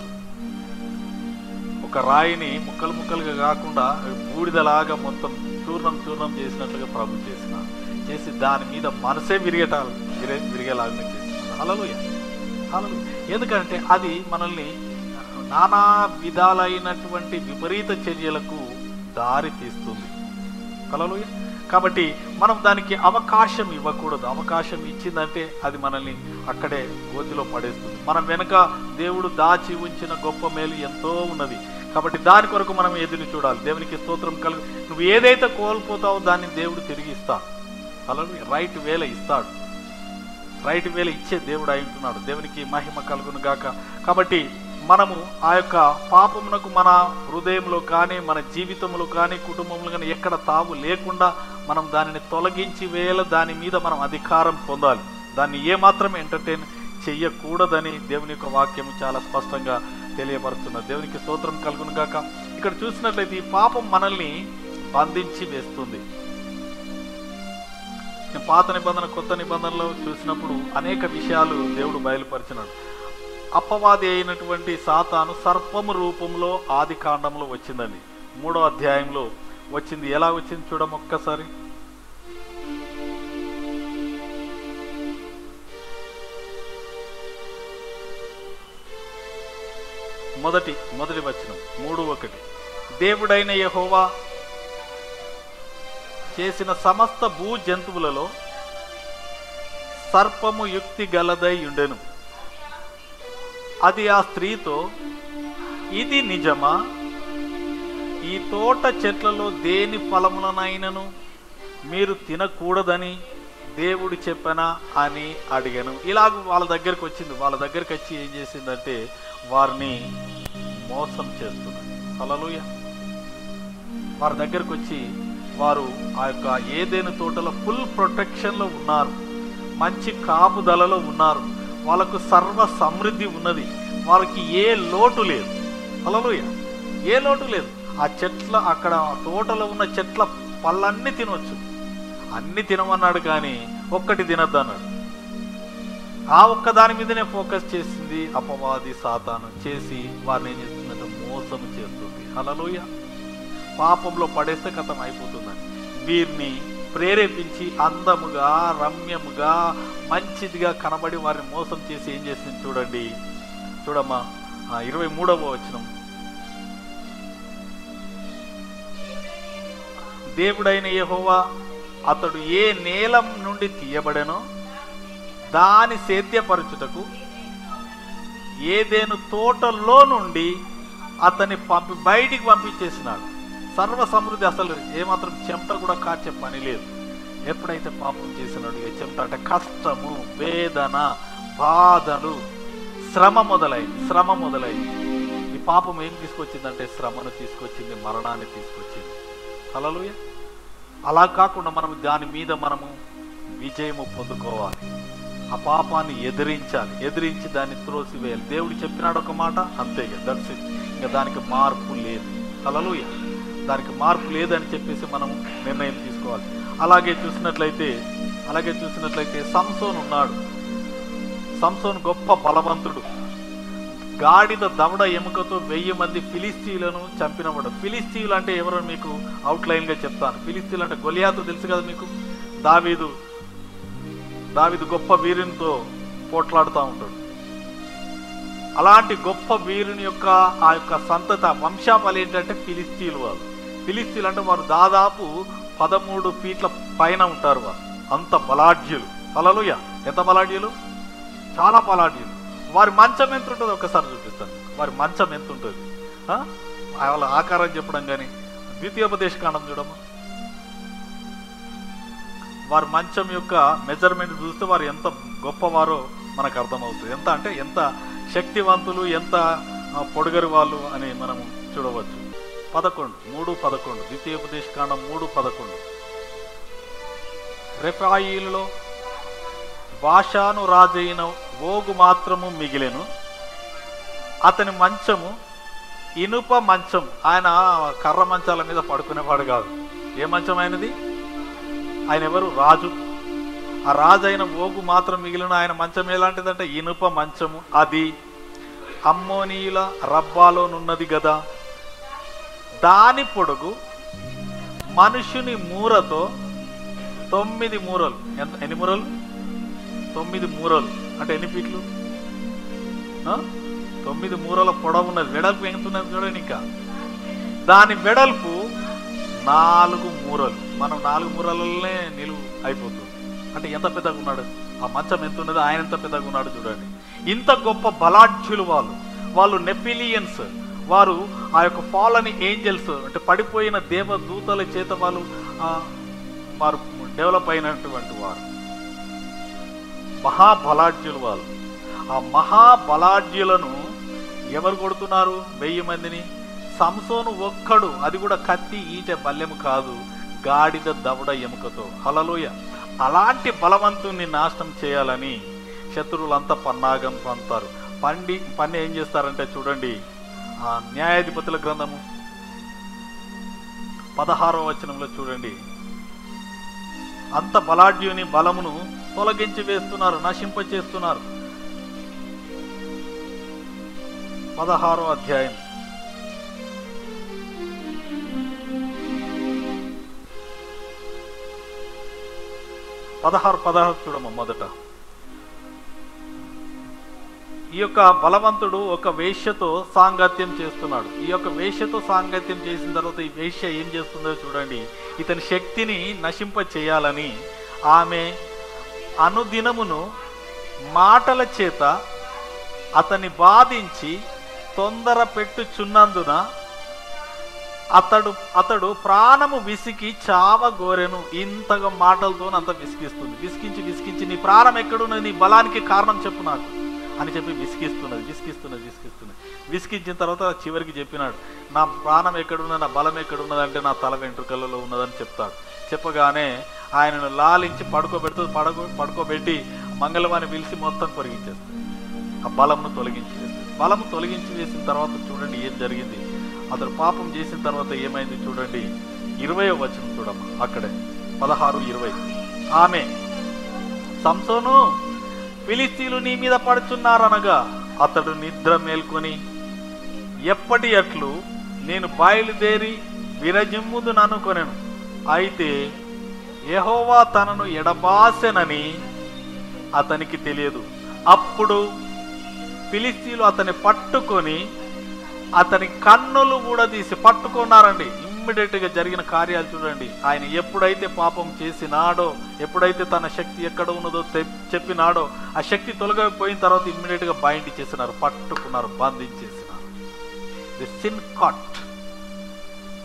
ఒక రాయిని ముక్కలు ముక్కలుగా కాకుండా బూడిదలాగా మొత్తం చూర్ణం చూర్ణం చేసినట్లుగా ప్రభు చేసిన చేసి దాని మీద మనసే విరిగేట విరే విరిగేలాగానే చేసినాడు. హల్లెలూయా, హల్లెలూయా. ఎందుకంటే అది మనల్ని నానా విధాలైనటువంటి విపరీత చర్యలకు దారి తీస్తుంది. హల్లెలూయా. కాబట్టి మనం దానికి అవకాశం ఇవ్వకూడదు. అవకాశం ఇచ్చిందంటే అది మనల్ని అక్కడే గోతిలో పడేస్తుంది. మనం వెనుక దేవుడు దాచి ఉంచిన గొప్ప మేలు ఎంతో ఉన్నది. కాబట్టి దాని కొరకు మనం ఎదురు చూడాలి. దేవునికి స్తోత్రం కలుగు. నువ్వు ఏదైతే కోల్పోతావో దాన్ని దేవుడు తిరిగి ఇస్తాడు. అలాగే రైట్ వేల ఇస్తాడు. రైట్ వేల ఇచ్చే దేవుడు అయి ఉంటున్నాడు. దేవునికి మహిమ కలుగును గాక. కాబట్టి మనము ఆ యొక్క పాపమునకు మన హృదయంలో కానీ మన జీవితంలో కానీ కుటుంబంలో కానీ ఎక్కడ తావు లేకుండా మనం దానిని తొలగించి వేళ దాని మీద మనం అధికారం పొందాలి. దాన్ని ఏమాత్రం ఎంటర్టైన్ చెయ్యకూడదని దేవుని యొక్క వాక్యం చాలా స్పష్టంగా తెలియపరుస్తున్నది. దేవునికి స్తోత్రం కలుగును గాక. ఇక్కడ చూసినట్లయితే ఈ పాపం మనల్ని బంధించి వేస్తుంది. పాత నిబంధన కొత్త నిబంధనలో చూసినప్పుడు అనేక విషయాలు దేవుడు బయలుపరిచినాడు. అపవాది అయినటువంటి సాతాను సర్పము రూపంలో ఆది కాండంలో వచ్చిందండి. మూడో అధ్యాయంలో వచ్చింది. ఎలా వచ్చింది చూడము ఒక్కసారి. మొదటి మొదటి వచనం మూడు ఒకటి. దేవుడైన యెహోవా చేసిన సమస్త భూ జంతువులలో సర్పము యుక్తి గలదై ఉండెను. అది ఆ స్త్రీతో, ఇది నిజమా? ఈ తోట చెట్లలో దేని ఫలములనైనను మీరు తినకూడదని దేవుడు చెప్పనా అని అడిగాను. ఇలాగ వాళ్ళ దగ్గరికి వచ్చింది. వాళ్ళ దగ్గరికి వచ్చి ఏం చేసిందంటే వారిని మోసం చేస్తుంది. హల్లెలూయా. వారి దగ్గరకు వచ్చి వారు ఆ యొక్క ఏదైనా తోటలో ఫుల్ ప్రొటెక్షన్లో ఉన్నారు, మంచి కాపుదలలో ఉన్నారు, వాళ్ళకు సర్వ సమృద్ధి ఉన్నది, వాళ్ళకి ఏ లోటు లేదు. హల్లెలూయా, ఏ లోటు లేదు. ఆ చెట్ల అక్కడ తోటలో ఉన్న చెట్ల పళ్ళన్నీ తినవచ్చు, అన్ని తినమన్నాడు, కానీ ఒక్కటి తినద్దు అన్నాడు. ఆ ఒక్క దాని మీదనే ఫోకస్ చేసింది అపవాది సాతాను. చేసి వారిని ఏం చేస్తుందంటే మోసం చేస్తుంది. హల్లెలూయా. పాపంలో పడేస్తే కథం అయిపోతుందని వీరిని ప్రేరేపించి అందముగా రమ్యముగా మంచిదిగా కనబడి వారిని మోసం చేసి ఏం చేసింది చూడండి. చూడమ్మా ఇరవై మూడవ వచనం. దేవుడైన యెహోవా అతడు ఏ నేలం నుండి తీయబడెనో దాని సేద్యపరచుటకు ఏదేను తోటలో నుండి అతన్ని పంపి బయటికి పంపించేసినాడు. సర్వ సమృద్ధి, అసలు ఏమాత్రం చెమట కూడా కార్చే పని లేదు. ఎప్పుడైతే పాపం చేసినాడు ఇక చెమట అంటే కష్టము, వేదన, బాధలు, శ్రమ మొదలైంది శ్రమ మొదలైంది ఈ పాపం ఏం తీసుకొచ్చిందంటే శ్రమను తీసుకొచ్చింది, మరణాన్ని తీసుకొచ్చింది. హల్లెలూయా. అలా కాకుండా మనం దాని మీద మనము విజయము పొందుకోవాలి. ఆ పాపాన్ని ఎదిరించాలి, ఎదిరించి దాన్ని త్రోసివేయాలి. దేవుడు చెప్పినాడు ఒక మాట, అంతే, దట్స్ ఇట్. ఇంకా దానికి మార్పు లేదు. హల్లెలూయా. దానికి మార్పు లేదని చెప్పేసి మనం నిర్ణయం తీసుకోవాలి. అలాగే చూసినట్లయితే అలాగే చూసినట్లయితే సంసోను ఉన్నాడు. సంసోను గొప్ప బలవంతుడు. గాడిద దవడ ఎముకతో వెయ్యి మంది ఫిలిస్తీయులను చంపినవాడు. ఫిలిస్తీయులు అంటే ఎవరో మీకు అవుట్లైన్గా చెప్తాను. ఫిలిస్తీయులు అంటే గొలియాతు తెలుసు కదా మీకు. దావీదు దావీదు గొప్ప వీరునితో పోట్లాడుతూ ఉంటాడు. అలాంటి గొప్ప వీరుని యొక్క ఆ యొక్క సంతత వంశావళి ఏంటంటే ఫిలిస్తీయులు. వాళ్ళు ఫిలిస్తీయులు అంటే వారు దాదాపు పదమూడు ఫీట్ల పైన ఉంటారు. వారు అంత బలాఢ్యులు. హల్లెలూయా. ఎంత బలాఢ్యులు, చాలా బలాఢ్యులు. వారి మంచం ఎంత ఉంటుంది ఒకసారి చూపిస్తాను. వారి మంచం ఎంత ఉంటుంది, వాళ్ళ ఆకారం చెప్పడం కానీ. ద్వితీయోపదేశ కాండం చూడమ్మా. వారి మంచం యొక్క మెజర్మెంట్ చూస్తే వారు ఎంత గొప్పవారో మనకు అర్థమవుతుంది. ఎంత అంటే ఎంత శక్తివంతులు, ఎంత పొడుగరి వాళ్ళు అని మనం చూడవచ్చు. పదకొండు మూడు పదకొండు ద్వితీయోపదేశ కాండం మూడు పదకొండు రెఫాయిలో బాషాను రాజైన ఓగు మాత్రము మిగిలెను, అతని మంచము ఇనుప మంచం. ఆయన కర్ర మంచాల మీద పడుకునేవాడు కాదు. ఏ మంచం ఆయనది? ఆయన ఎవరు? రాజు. ఆ రాజు అయిన ఓగు మాత్రం మిగిలిన ఆయన మంచం ఎలాంటిదంటే ఇనుప మంచము. అది అమ్మోనీయుల రబ్బాలోనున్నది కదా. దాని పొడుగు మనుషుని మూరతో తొమ్మిది మూరలు. ఎంత ఎన్ని మూరలు? తొమ్మిది మూరలు. అంటే ఎన్ని ఫీట్లు? తొమ్మిది మూరల పొడవు ఉన్నది. వెడల్పు ఎంత ఉన్నది చూడండి. ఇంకా దాని వెడల్పు నాలుగు మూరలు. మనం నాలుగు మూరలనే నిలువు అయిపోతుంది. అంటే ఎంత పెద్దగా ఉన్నాడు ఆ మంచం, ఎంత ఉన్నది, ఆయన ఎంత పెద్దగా ఉన్నాడు చూడండి. ఇంత గొప్ప బలాఢ్యులు వాళ్ళు. వాళ్ళు నెఫిలియన్స్. వారు ఆ యొక్క ఫాలని ఏంజల్స్ అంటే పడిపోయిన దేవదూతల చేత వాళ్ళు వారు డెవలప్ అయినటువంటి వారు. మహాబలాఢ్యులు వాళ్ళు. ఆ మహాబలాఢ్యులను ఎవరు కొడుతున్నారు? వెయ్యి మందిని. సంసోను ఒక్కడు, అది కూడా కత్తి ఈట బల్లెము కాదు, గాడిద దవడ ఎముకతో. హల్లెలూయా. అలాంటి బలవంతుని నాశనం చేయాలని శత్రువులంతా పన్నాగం పంతారు. పండి పని ఏం చేస్తారంటే చూడండి, ఆ న్యాయాధిపతుల గ్రంథము పదహారవ వచనంలో చూడండి. అంత బలాఢ్యుని బలమును తొలగించి వేస్తున్నారు, నశింప చేస్తున్నారు. పదహారో అధ్యాయం పదహారు పదహారు చూడమ్మ. మొదట ఈ యొక్క బలవంతుడు ఒక వేశ్యతో సాంగత్యం చేస్తున్నాడు. ఈ యొక్క వేశ్యతో సాంగత్యం చేసిన తర్వాత ఈ వేశ్య ఏం చేస్తుందో చూడండి. ఇతని శక్తిని నశింప చేయాలని ఆమె అనుదినమును మాటల చేత అతన్ని బాధించి తొందర పెట్టుచున్నందున అతడు అతడు ప్రాణము విసికి చావగోరెను. ఇంతగా మాటలతో అంత విసిగిస్తుంది. విసికించి విసికించి నీ ప్రాణం ఎక్కడున్నది, నీ బలానికి కారణం చెప్పు నాకు అని చెప్పి విసిగిస్తున్నది విసిగిస్తున్నది విసిగిస్తున్నది విసిగించిన తర్వాత చివరికి చెప్పినాడు, నా ప్రాణం ఎక్కడున్నది, నా బలం ఎక్కడున్నది అంటే నా తల వెంట్రుకలలో ఉన్నదని చెప్తాడు. చెప్పగానే ఆయనను లాలించి పడుకోబెడుతూ పడుకో పడుకోబెట్టి మంగళవారిని పిలిచి మొత్తం పొరిగించేస్తుంది. ఆ బలంను తొలగించి వేస్తుంది. బలము తొలగించి వేసిన తర్వాత చూడండి ఏం జరిగింది. అతడు పాపం చేసిన తర్వాత ఏమైంది చూడండి. ఇరవై వచనం చూడమ్మా. అక్కడే పదహారు ఇరవై ఆమె సంసోను, ఫిలిస్తీయులు నీ మీద పడుచున్నారనగా అతడు నిద్ర మేల్కొని ఎప్పటి అట్లు నేను బయలుదేరి విరజిమ్ముదును అనుకొనెను. అయితే యెహోవా తనను ఎడబాసెనని అతనికి తెలియదు. అప్పుడు ఫిలిస్తీయులు అతన్ని పట్టుకొని అతని కన్నులు కూడా తీసి పట్టుకున్నారండి. ఇమ్మీడియట్గా జరిగిన కార్యాలు చూడండి. ఆయన ఎప్పుడైతే పాపం చేసినాడో, ఎప్పుడైతే తన శక్తి ఎక్కడ ఉన్నదో చెప్పినాడో, ఆ శక్తి తొలగిపోయిన తర్వాత ఇమ్మీడియట్గా బైండ్ చేసినారు, పట్టుకున్నారు, బంధించేసినారు. The sin caught.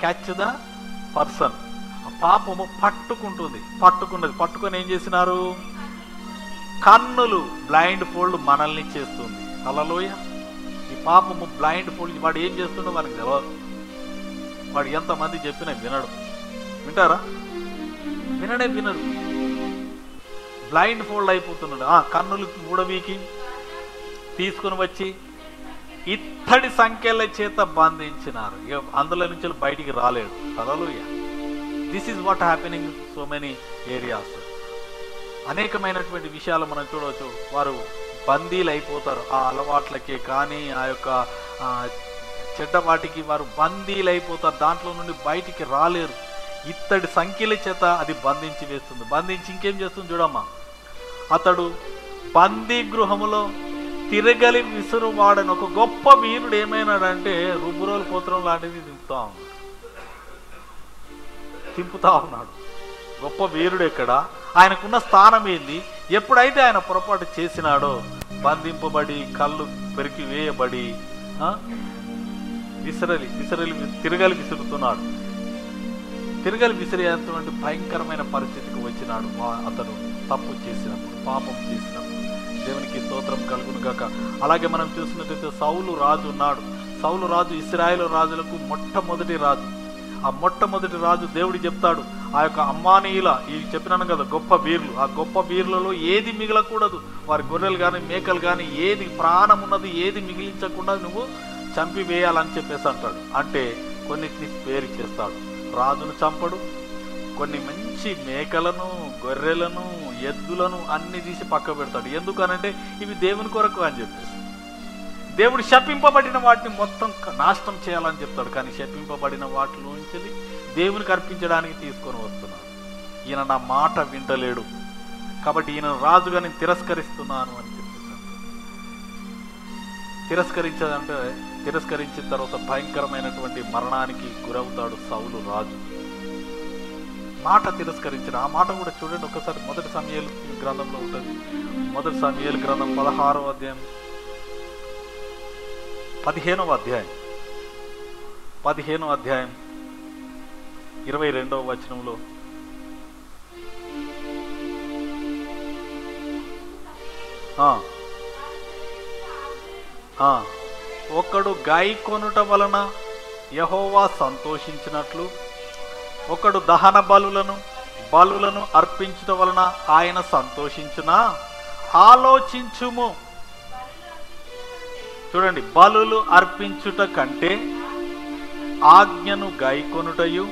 Catch the person. ఆ పాపము పట్టుకుంటుంది. పట్టుకున్నది పట్టుకొని ఏం చేసినారు? కన్నులు బ్లైండ్ ఫోల్డ్ మనల్ని చేస్తుంది. హల్లెలూయా. ఈ పాపము బ్లైండ్ ఫోల్డ్. వాడు ఏం చేస్తుండో మనకు తెలియదు. వాడు ఎంతమంది చెప్పినా వినడు. వింటారా? వినడే వినడు. బ్లైండ్ ఫోల్డ్ అయిపోతున్నాడు. ఆ కన్నులు మూడవీకి తీసుకుని వచ్చి ఇత్తడి సంఖ్యల చేత బంధించినారు. ఇక అందులో నుంచి బయటికి రాలేడు. Hallelujah. This is what happening so many areas. అనేకమైనటువంటి విషయాలు మనం చూడవచ్చు. వారు బందీలు అయిపోతారు ఆ అలవాట్లకే కానీ ఆ యొక్క చెడ్డ వాటికి వారు బందీలు అయిపోతారు. దాంట్లో నుండి బయటికి రాలేరు. ఇత్తడి సంఖ్యల చేత అది బంధించి వేస్తుంది. బంధించి ఇంకేం చేస్తుంది చూడమ్మా. అతడు బందీ గృహములో తిరగలి విసురువాడని ఒక గొప్ప వీరుడు ఏమైనాడంటే రుబ్బురోలు పోత్రం లాంటిది తింపుతా ఉన్నాడు. తింపుతా ఉన్నాడు. గొప్ప వీరుడు ఎక్కడ? ఆయనకున్న స్థానం ఏంది? ఎప్పుడైతే ఆయన పొరపాటు చేసినాడో బంధింపబడి కళ్ళు పెరికి వేయబడి విసరలి విసరలి తిరగలి విసురుతున్నాడు. తిరగలి విసిరేటువంటి భయంకరమైన పరిస్థితికి వచ్చినాడు అతను తప్పు చేసినప్పుడు, పాపం చేసినప్పుడు. దేవునికి స్తోత్రం కలుగును గాక. అలాగే మనం చూసినట్లయితే సౌలు రాజు ఉన్నాడు. సౌలు రాజు ఇశ్రాయేలు రాజులకు మొట్టమొదటి రాజు. ఆ మొట్టమొదటి రాజు దేవుడు చెప్తాడు ఆ యొక్క అమ్మానీయుల ఈ చెప్పినాను కదా గొప్ప వీరులు, ఆ గొప్ప వీరులలో ఏది మిగలకూడదు. వారి గొర్రెలు కానీ మేకలు కానీ ఏది ప్రాణం ఉన్నది ఏది మిగిలించకుండా నువ్వు చంపివేయాలని చెప్పేసి అంటాడు. అంటే కొన్నిటిని స్పేర్ చేస్తాడు. రాజును చంపడు. కొన్ని మంచి మేకలను గొర్రెలను ఎద్దులను అన్ని తీసి పక్క పెడతాడు. ఎందుకనంటే ఇవి దేవుని కొరకు అని చెప్పేసి. దేవుడు శపింపబడిన వాటిని మొత్తం నాశనం చేయాలని చెప్తాడు. కానీ శపింపబడిన వాటిలోంచి దేవునికి అర్పించడానికి తీసుకొని వస్తున్నాడు. ఈయన నా మాట వింటలేడు కాబట్టి ఈయన రాజుగా నేను తిరస్కరిస్తున్నాను అని చెప్పేసి. తిరస్కరించదంటే తిరస్కరించిన తర్వాత భయంకరమైనటువంటి మరణానికి గురవుతాడు సౌలు రాజు. మాట తిరస్కరించిన ఆ మాట కూడా చూడండి ఒకసారి. మొదటి సమూయేలు గ్రంథంలో ఉంటుంది. మొదటి సమూయేలు గ్రంథం పదహారవ అధ్యాయం పదిహేనవ అధ్యాయం పదిహేనవ అధ్యాయం ఇరవై రెండవ వచనంలో ఒకడు గాయకొనుట వలన యెహోవా సంతోషించినట్లు ఒకడు దహన బలులను బలులను అర్పించుట వలన ఆయన సంతోషించునా ఆలోచించుము. చూడండి, బలులు అర్పించుట కంటే ఆజ్ఞను గాయకొనుటయు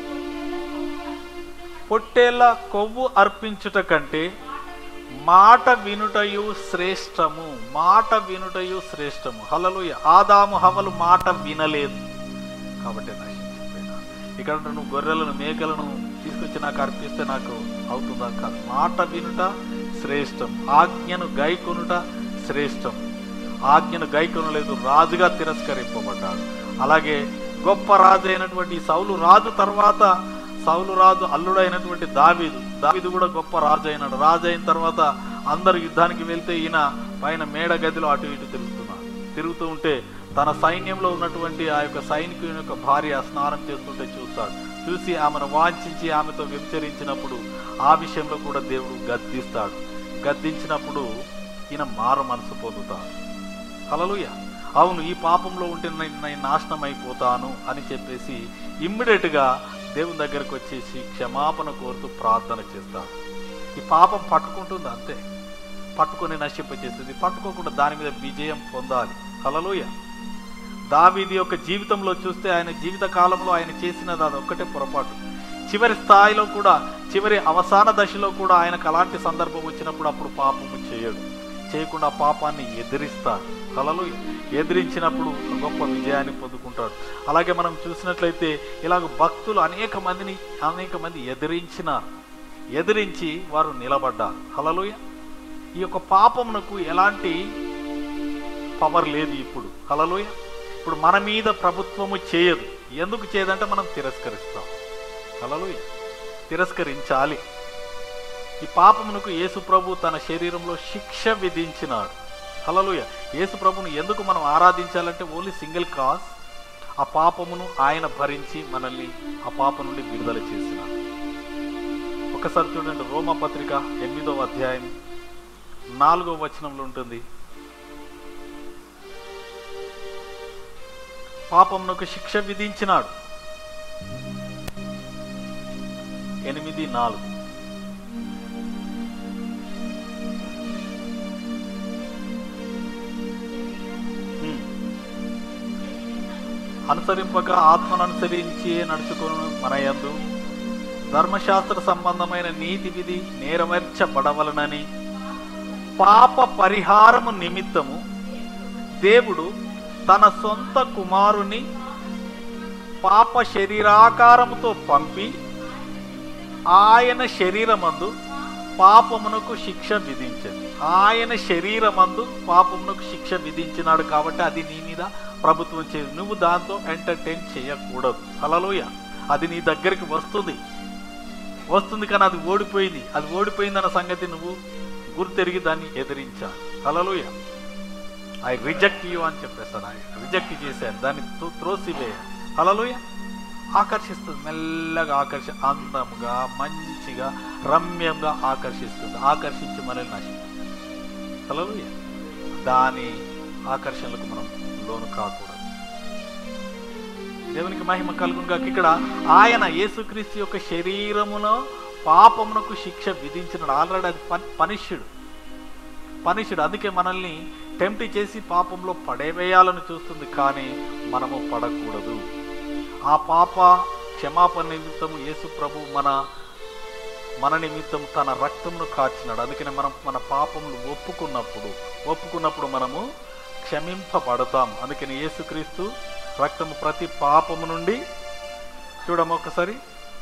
పొట్టేళ్ల కొవ్వు అర్పించుట కంటే మాట వినుటయు శ్రేష్టము. మాట వినుటయు శ్రేష్టము. హల్లెలూయా. ఆదాము హవ్వలు మాట వినలేదు కాబట్టి నశించిపోయినా. ఇక్కడ నువ్వు గొర్రెలను మేకలను తీసుకొచ్చి నాకు అర్పిస్తే నాకు అవుతుందా? కాదు. మాట వినుట శ్రేష్టం. ఆజ్ఞను గైకొనుట శ్రేష్టం. ఆజ్ఞను గైకొనలేదు, రాజుగా తిరస్కరింపబడ్డాడు. అలాగే గొప్ప రాజు అయినటువంటి సౌలు రాజు తర్వాత సౌలు రాజు అల్లుడైనటువంటి దావీదు దావీదు కూడా గొప్ప రాజు అయినాడు. రాజు అయిన తర్వాత అందరు యుద్ధానికి వెళ్తే ఈయన పైన మేడ గదిలో అటు ఇటు తిరుగుతున్నాడు. తిరుగుతూ ఉంటే తన సైన్యంలో ఉన్నటువంటి ఆ యొక్క సైనికుని యొక్క భార్య స్నానం చేస్తుంటే చూస్తాడు. చూసి ఆమెను వాంఛించి ఆమెతో వ్యభిచరించినప్పుడు ఆ విషయంలో కూడా దేవుడు గద్దిస్తాడు. గద్దించినప్పుడు ఈయన మారు మనసు పొందుతాడు. హల్లెలూయా. అవును, ఈ పాపంలో ఉంటే నేను నాశనం అయిపోతాను అని చెప్పేసి ఇమ్మీడియట్గా దేవుని దగ్గరకు వచ్చేసి క్షమాపణ కోరుతూ ప్రార్థన చేస్తాడు. ఈ పాపం పట్టుకుంటుంది అంతే, పట్టుకొని నశింపచేస్తుంది. పట్టుకోకుండా దాని మీద విజయం పొందాలి. హల్లెలూయా. దావీదు యొక్క జీవితంలో చూస్తే ఆయన జీవిత కాలంలో ఆయన చేసినది అది ఒక్కటే పొరపాటు. చివరి స్థాయిలో కూడా చివరి అవసాన దశలో కూడా ఆయనకు అలాంటి సందర్భం వచ్చినప్పుడు అప్పుడు పాపము చేయడు. చేయకుండా పాపాన్ని ఎదిరిస్తాడు. హల్లెలూయా. ఎదిరించినప్పుడు గొప్ప విజయాన్ని పొందుకుంటాడు. అలాగే మనం చూసినట్లయితే ఇలాగ భక్తులు అనేక మందిని అనేక మంది ఎదిరించిన ఎదిరించి వారు నిలబడ్డారు. హల్లెలూయా. ఈ యొక్క పాపమునకు ఎలాంటి పవర్ లేదు ఇప్పుడు. హల్లెలూయా. ఇప్పుడు మన మీద ప్రభుత్వము చేయదు. ఎందుకు చేయదంటే మనం తిరస్కరిస్తాం. హల్లెలూయా. తిరస్కరించాలి. ఈ పాపమునకు యేసు ప్రభు తన శరీరంలో శిక్ష విధించినాడు. హల్లెలూయా. యేసు ప్రభును ఎందుకు మనం ఆరాధించాలంటే ఓన్లీ సింగిల్ కాజ్, ఆ పాపమును ఆయన భరించి మనల్ని ఆ పాప నుండి విడుదల చేసినాడు. ఒకసారి చూడండి, రోమా పత్రిక ఎనిమిదవ అధ్యాయం నాలుగవ వచనంలో ఉంటుంది, పాపమునకు శిక్ష విధించినాడు. ఎనిమిది నాలుగు. అనుసరింపక ఆత్మను అనుసరించి నడుచుకుని మన యందు ధర్మశాస్త్ర సంబంధమైన నీతి విధి నెరవేర్చబడవలనని పాప పరిహారము నిమిత్తము దేవుడు తన సొంత కుమారుని పాప శరీరాకారముతో పంపి ఆయన శరీరమందు పాపమునకు శిక్ష విధించింది. ఆయన శరీరమందు పాపమునకు శిక్ష విధించినాడు కాబట్టి అది నీ మీద ప్రభుత్వం చేయదు. నువ్వు దాంతో ఎంటర్టైన్ చేయకూడదు. హల్లెలూయా. అది నీ దగ్గరికి వస్తుంది వస్తుంది కానీ అది ఓడిపోయింది. అది ఓడిపోయిందన్న సంగతి నువ్వు గుర్తెరిగి దాన్ని ఎదిరించాలి. హల్లెలూయా. ఐ రిజెక్ట్ యూ అని చెప్పేస్తాను. ఐ రిజెక్ట్ చేశాను, దాన్ని త్రోసివేయాలి. హల్లెలూయా. ఆకర్షిస్తుంది, మెల్లగా ఆకర్ష అందంగా మంచిగా రమ్యంగా ఆకర్షిస్తుంది. ఆకర్షించి మనల్ని నశిస్తుంది. హల్లెలూయా. దాని ఆకర్షణలకు మనం లోను కాకూడదు. దేవునికి మహిమ కలుగునుగా. ఇక్కడ ఆయన యేసుక్రీస్తు యొక్క శరీరములో పాపమునకు శిక్ష విధించినాడు. ఆల్రెడీ అది పనిష్యుడు పనిష్యుడు అందుకే మనల్ని టెంప్ట్ చేసి పాపంలో పడేవేయాలని చూస్తుంది, కానీ మనము పడకూడదు. ఆ పాప క్షమాపణ నిమిత్తము యేసు ప్రభు మన మన నిమిత్తం తన రక్తమును కార్చినాడు. అందుకని మనం మన పాపములు ఒప్పుకున్నప్పుడు ఒప్పుకున్నప్పుడు మనము క్షమింపబడతాం. అందుకని యేసుక్రీస్తు రక్తము ప్రతి పాపము నుండి, చూడము ఒకసారి,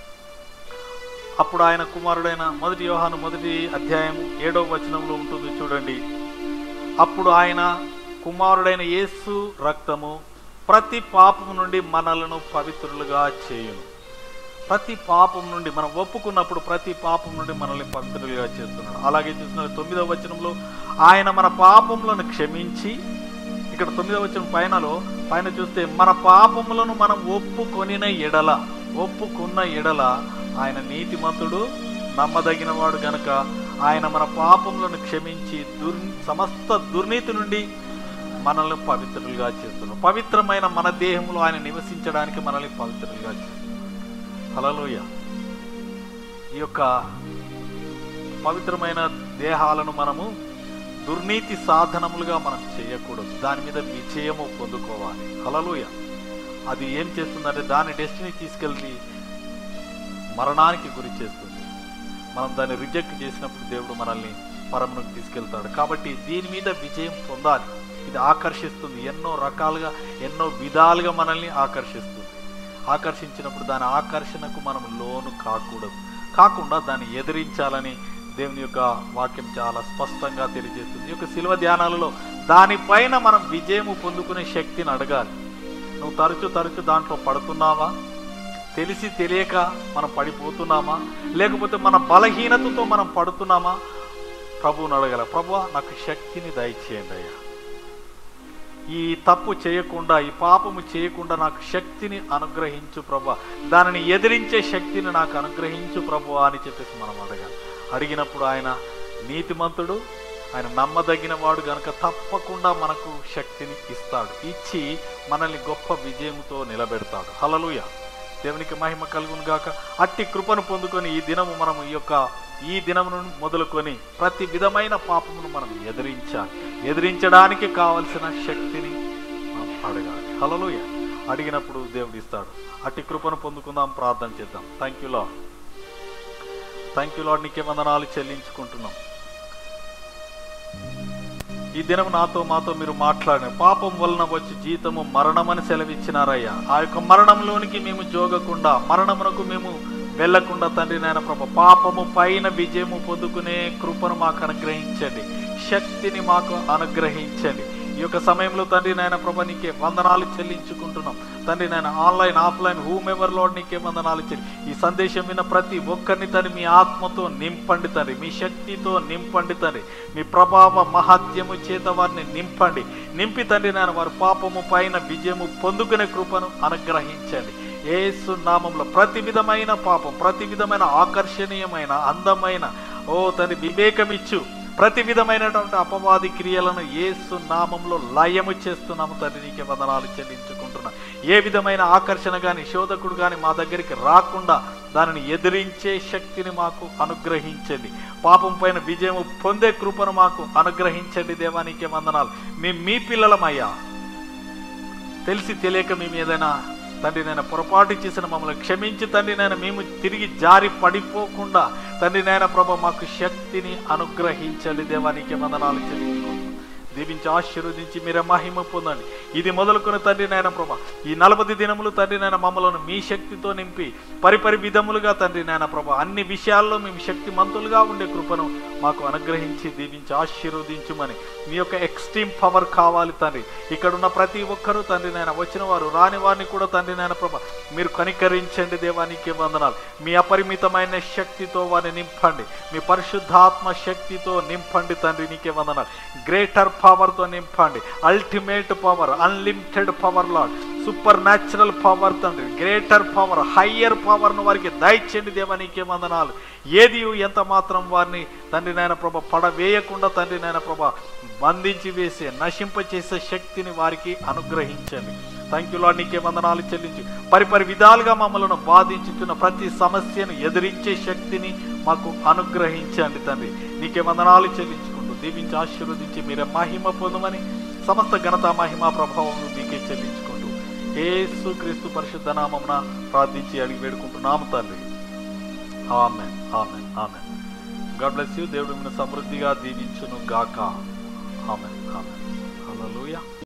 అప్పుడు ఆయన కుమారుడైన మొదటి యోహాను మొదటి అధ్యాయం ఏడవ వచనంలో ఉంటుంది చూడండి. అప్పుడు ఆయన కుమారుడైన యేసు రక్తము ప్రతి పాపము నుండి మనలను పవిత్రులుగా చేయును. ప్రతి పాపం నుండి మనం ఒప్పుకున్నప్పుడు ప్రతి పాపం నుండి మనల్ని పవిత్రులుగా చేస్తున్నాడు. అలాగే చూసిన తొమ్మిదవ వచనంలో ఆయన మన పాపములను క్షమించి, ఇక్కడ తొమ్మిదవ వచనం పైనలో పైన చూస్తే మన పాపములను మనం ఒప్పుకొనిన ఎడల ఒప్పుకున్న ఎడల ఆయన నీతిమంతుడు నమ్మదగిన వాడు గనుక ఆయన మన పాపములను క్షమించి దుర్ సమస్త దుర్నీతి నుండి మనల్ని పవిత్రులుగా చేస్తున్నాడు. పవిత్రమైన మన దేహంలో ఆయన నివసించడానికి మనల్ని పవిత్రులుగా చేస్తున్నాడు. హల్లెలూయా. ఈ యొక్క పవిత్రమైన దేహాలను మనము దుర్నీతి సాధనములుగా మనం చేయకూడదు. దాని మీద విజయము పొందుకోవాలి. హల్లెలూయా. అది ఏం చేస్తుందంటే దాని డెస్టినీ తీసుకెళ్ళి మరణానికి గురి చేస్తుంది. మనం దాన్ని రిజెక్ట్ చేసినప్పుడు దేవుడు మనల్ని పరమునకు తీసుకెళ్తాడు. కాబట్టి దీని మీద విజయం పొందాలి. ఇది ఆకర్షిస్తుంది, ఎన్నో రకాలుగా ఎన్నో విధాలుగా మనల్ని ఆకర్షిస్తుంది. ఆకర్షించినప్పుడు దాని ఆకర్షణకు మనం లోను కాకూడదు. కాకుండా దాన్ని ఎదిరించాలని దేవుని యొక్క వాక్యం చాలా స్పష్టంగా తెలియజేస్తుంది. ఈ యొక్క శిలువ ధ్యానాలలో దానిపైన మనం విజయము పొందుకునే శక్తిని అడగాలి. నువ్వు తరచు తరచు దాంట్లో పడుతున్నావా? తెలిసి తెలియక మనం పడిపోతున్నామా? లేకపోతే మన బలహీనతతో మనం పడుతున్నామా? ప్రభువుని అడగాల. ప్రభువా, నాకు శక్తిని దయచేయండి అయ్యా. ఈ తప్పు చేయకుండా, ఈ పాపము చేయకుండా నాకు శక్తిని అనుగ్రహించు ప్రభువా. దానిని ఎదిరించే శక్తిని నాకు అనుగ్రహించు ప్రభువా అని చెప్పేసి మనం అడగాలి. అడిగినప్పుడు ఆయన నీతిమంతుడు, ఆయన నమ్మదగిన వాడు గనుక తప్పకుండా మనకు శక్తిని ఇస్తాడు. ఇచ్చి మనల్ని గొప్ప విజయంతో నిలబెడతాడు. హల్లెలూయా. దేవునికి మహిమ కలుగును గాక. అట్టి కృపను పొందుకొని ఈ దినము మనము ఈ యొక్క ఈ దినమును మొదలుకొని ప్రతి విధమైన పాపమును మనం ఎదిరించాలి. ఎదిరించడానికి కావలసిన శక్తిని మనం అడగాలి. హల్లెలూయా. అడిగినప్పుడు దేవుడు ఇస్తాడు. అట్టి కృపను పొందుకుందాం. ప్రార్థన చేద్దాం. Thank you Lord. Thank you Lord. నీకే వందనాలు చెల్లించుకుంటున్నాం. ఈ దినం నాతో మాతో మీరు మాట్లాడిన పాపం వలన వచ్చి జీతము మరణమని సెలవిచ్చినారయ్యా. ఆ యొక్క మరణంలోనికి మేము జోగకుండా, మరణమునకు మేము వెళ్లకుండా తండ్రి నాయన ప్రభు పాపము పైన విజయము పొందుకునే కృపను మాకు అనుగ్రహించండి. శక్తిని మాకు అనుగ్రహించండి. ఈ యొక్క సమయంలో తండ్రి నాయన ప్రభా నీకే వందనాలు చెల్లించుకుంటున్నాం తండ్రి నాయన. Online offline whomever Lord నీకే వందనాలు చెల్లి. ఈ సందేశం విన్న ప్రతి ఒక్కరిని తండ్రి మీ ఆత్మతో నింపండి తండ్రి, మీ శక్తితో నింపండి తండ్రి, మీ ప్రభావ మహత్యము చేత వారిని నింపండి. నింపి తండ్రి నాయన వారి పాపము పైన విజయము పొందుకునే కృపను అనుగ్రహించండి. యేసు నామంలో ప్రతి విధమైన పాపం, ప్రతి విధమైన ఆకర్షణీయమైన అందమైన ఓ తండ్రి వివేకమిచ్చు ప్రతి విధమైనటువంటి అపవాది క్రియలను యేసు నామంలో లయము చేస్తున్నాము తండ్రి, నీకే వందనాలు చెల్లించుకుంటున్నాం. ఏ విధమైన ఆకర్షణ కానీ శోధకుడు కానీ మా దగ్గరికి రాకుండా దానిని ఎదిరించే శక్తిని మాకు అనుగ్రహించండి. పాపం పైన విజయము పొందే కృపను మాకు అనుగ్రహించండి దేవా, నీకే వందనాలు. మేము మీ పిల్లలమయ్యా, తెలిసి తెలియక మేము ఏదైనా తండ్రి నేను పొరపాటు చేసిన మమ్మల్ని క్షమించి తండ్రి నేను మేము తిరిగి జారి పడిపోకుండా తండ్రి నాయన ప్రభ మాకు శక్తిని అనుగ్రహించండి దేవా, నీకే వందనాలు చెల్లించుకుంటున్నాం. దీవించి ఆశీర్వదించి మీరే మహిమ పొందండి. ఇది మొదలుకొని తండ్రి నాయన ప్రభ ఈ నలభై దినములు తండ్రి నాయన మమ్మలను మీ శక్తితో నింపి పరిపరి విధములుగా తండ్రి నాయన ప్రభ అన్ని విషయాల్లో మేము శక్తిమంతులుగా ఉండే కృపను మాకు అనుగ్రహించి దీవించి ఆశీర్వదించుమని మీ యొక్క ఎక్స్ట్రీమ్ పవర్ కావాలి తండ్రి. ఇక్కడున్న ప్రతి ఒక్కరూ తండ్రి నాయన వచ్చిన వారు రాని వారిని కూడా తండ్రి నాయన ప్రభ మీరు కనికరించండి దేవా, నీకే వందనాలు. మీ అపరిమితమైన శక్తితో వారిని నింపండి, మీ పరిశుద్ధాత్మ శక్తితో నింపండి తండ్రి, నీకే వందనాలు. గ్రేటర్ పవర్తో నింపండి, ultimate power, unlimited power Lord, supernatural power తండ్రి, గ్రేటర్ పవర్, హయ్యర్ పవర్ను వారికి దయచేయండి దేవా, నీకే వందనాలు. ఏది ఎంత మాత్రం వారిని తండ్రి నాయన ప్రభ పడవేయకుండా తండ్రి నాయన ప్రభ బంధించి వేసే నశింపచేసే శక్తిని వారికి అనుగ్రహించండి. థ్యాంక్ యూ లార్డ్, నీకే వందనాలు చెల్లించి పరిపరి విధాలుగా మమ్మల్ని బాధించుతున్న ప్రతి సమస్యను ఎదిరించే శక్తిని మాకు అనుగ్రహించండి తండ్రి, నీకే వందనాలు చెల్లించుకుంటూ దీవించి ఆశీర్వదించి మీరే మహిమ పొందమని సమస్త ఘనత మహిమ ప్రభావం మీకే చెల్లించుకుంటూ యేసు క్రీస్తు పరిశుద్ధ నామమున ప్రార్థించి అడిగి వేడుకుంటున్నాము తండ్రి. Amen, amen, amen. God bless you. దేవుడు మిమ్మల్ని సమృద్ధిగా దీవించును గాక. ఆమేన్, ఆమేన్. హల్లెలూయా.